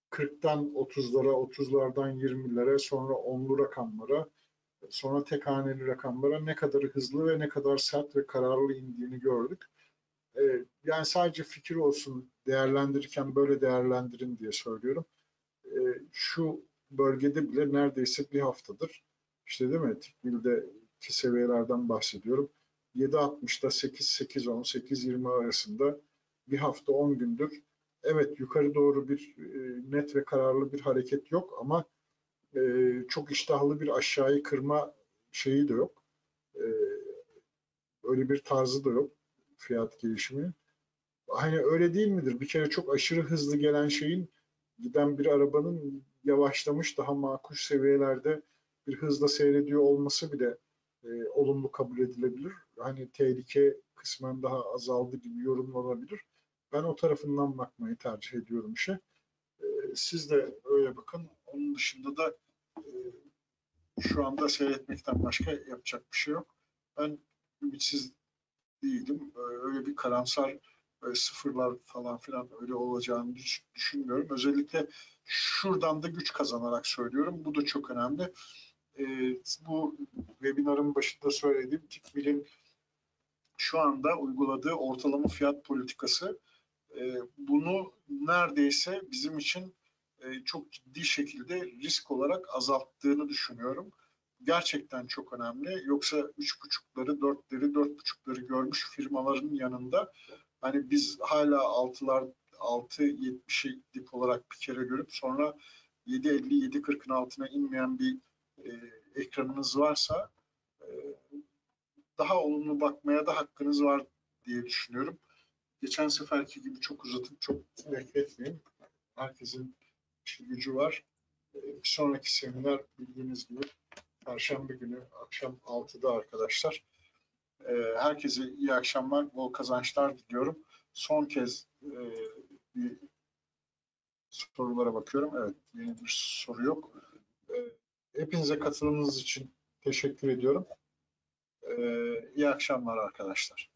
40'tan 30'lara, 30'lardan 20'lere, sonra 10'lu rakamlara, sonra tek haneli rakamlara ne kadar hızlı ve ne kadar sert ve kararlı indiğini gördük. Yani sadece fikir olsun, değerlendirirken böyle değerlendirin diye söylüyorum. Şu bölgede bile neredeyse bir haftadır, işte değil mi, Tikvil'deki seviyelerden bahsediyorum. 7.60'da 8.10, 8.20 arasında bir hafta 10 gündür. Evet, yukarı doğru bir net ve kararlı bir hareket yok ama çok iştahlı bir aşağıyı kırma şeyi de yok. E, Öyle bir tarzı da yok fiyat gelişimi. Hani öyle değil midir? Bir kere çok aşırı hızlı gelen şeyin, giden bir arabanın yavaşlamış daha makul seviyelerde bir hızla seyrediyor olması bile olumlu kabul edilebilir. Hani tehlike kısmen daha azaldı gibi yorumlanabilir. Ben o tarafından bakmayı tercih ediyorum işe. Siz de öyle bakın. Onun dışında da e, şu anda seyretmekten başka yapacak bir şey yok. Ben ümitsiz değilim. Öyle bir karamsar sıfırlar falan filan öyle olacağını düşünmüyorum. Özellikle şuradan da güç kazanarak söylüyorum. Bu da çok önemli. Bu webinarın başında söylediğim Tikvil'in şu anda uyguladığı ortalama fiyat politikası bunu neredeyse bizim için çok ciddi şekilde risk olarak azalttığını düşünüyorum. Gerçekten çok önemli. Yoksa 3.5'ları, 4'leri, 4.5'ları görmüş firmaların yanında hani biz hala 6.70'i dip olarak bir kere görüp sonra 7.50, 7.40'ın altına inmeyen bir ekranınız varsa daha olumlu bakmaya da hakkınız var diye düşünüyorum. Geçen seferki gibi çok uzatıp çok bekletmeyeyim. Herkesin işi gücü var. Bir sonraki seminer bildiğiniz gibi Perşembe günü akşam 6'da arkadaşlar. Herkese iyi akşamlar, bol kazançlar diliyorum. Son kez bir sorulara bakıyorum. Evet, yeni bir soru yok. Hepinize katılımınız için teşekkür ediyorum. İyi akşamlar arkadaşlar.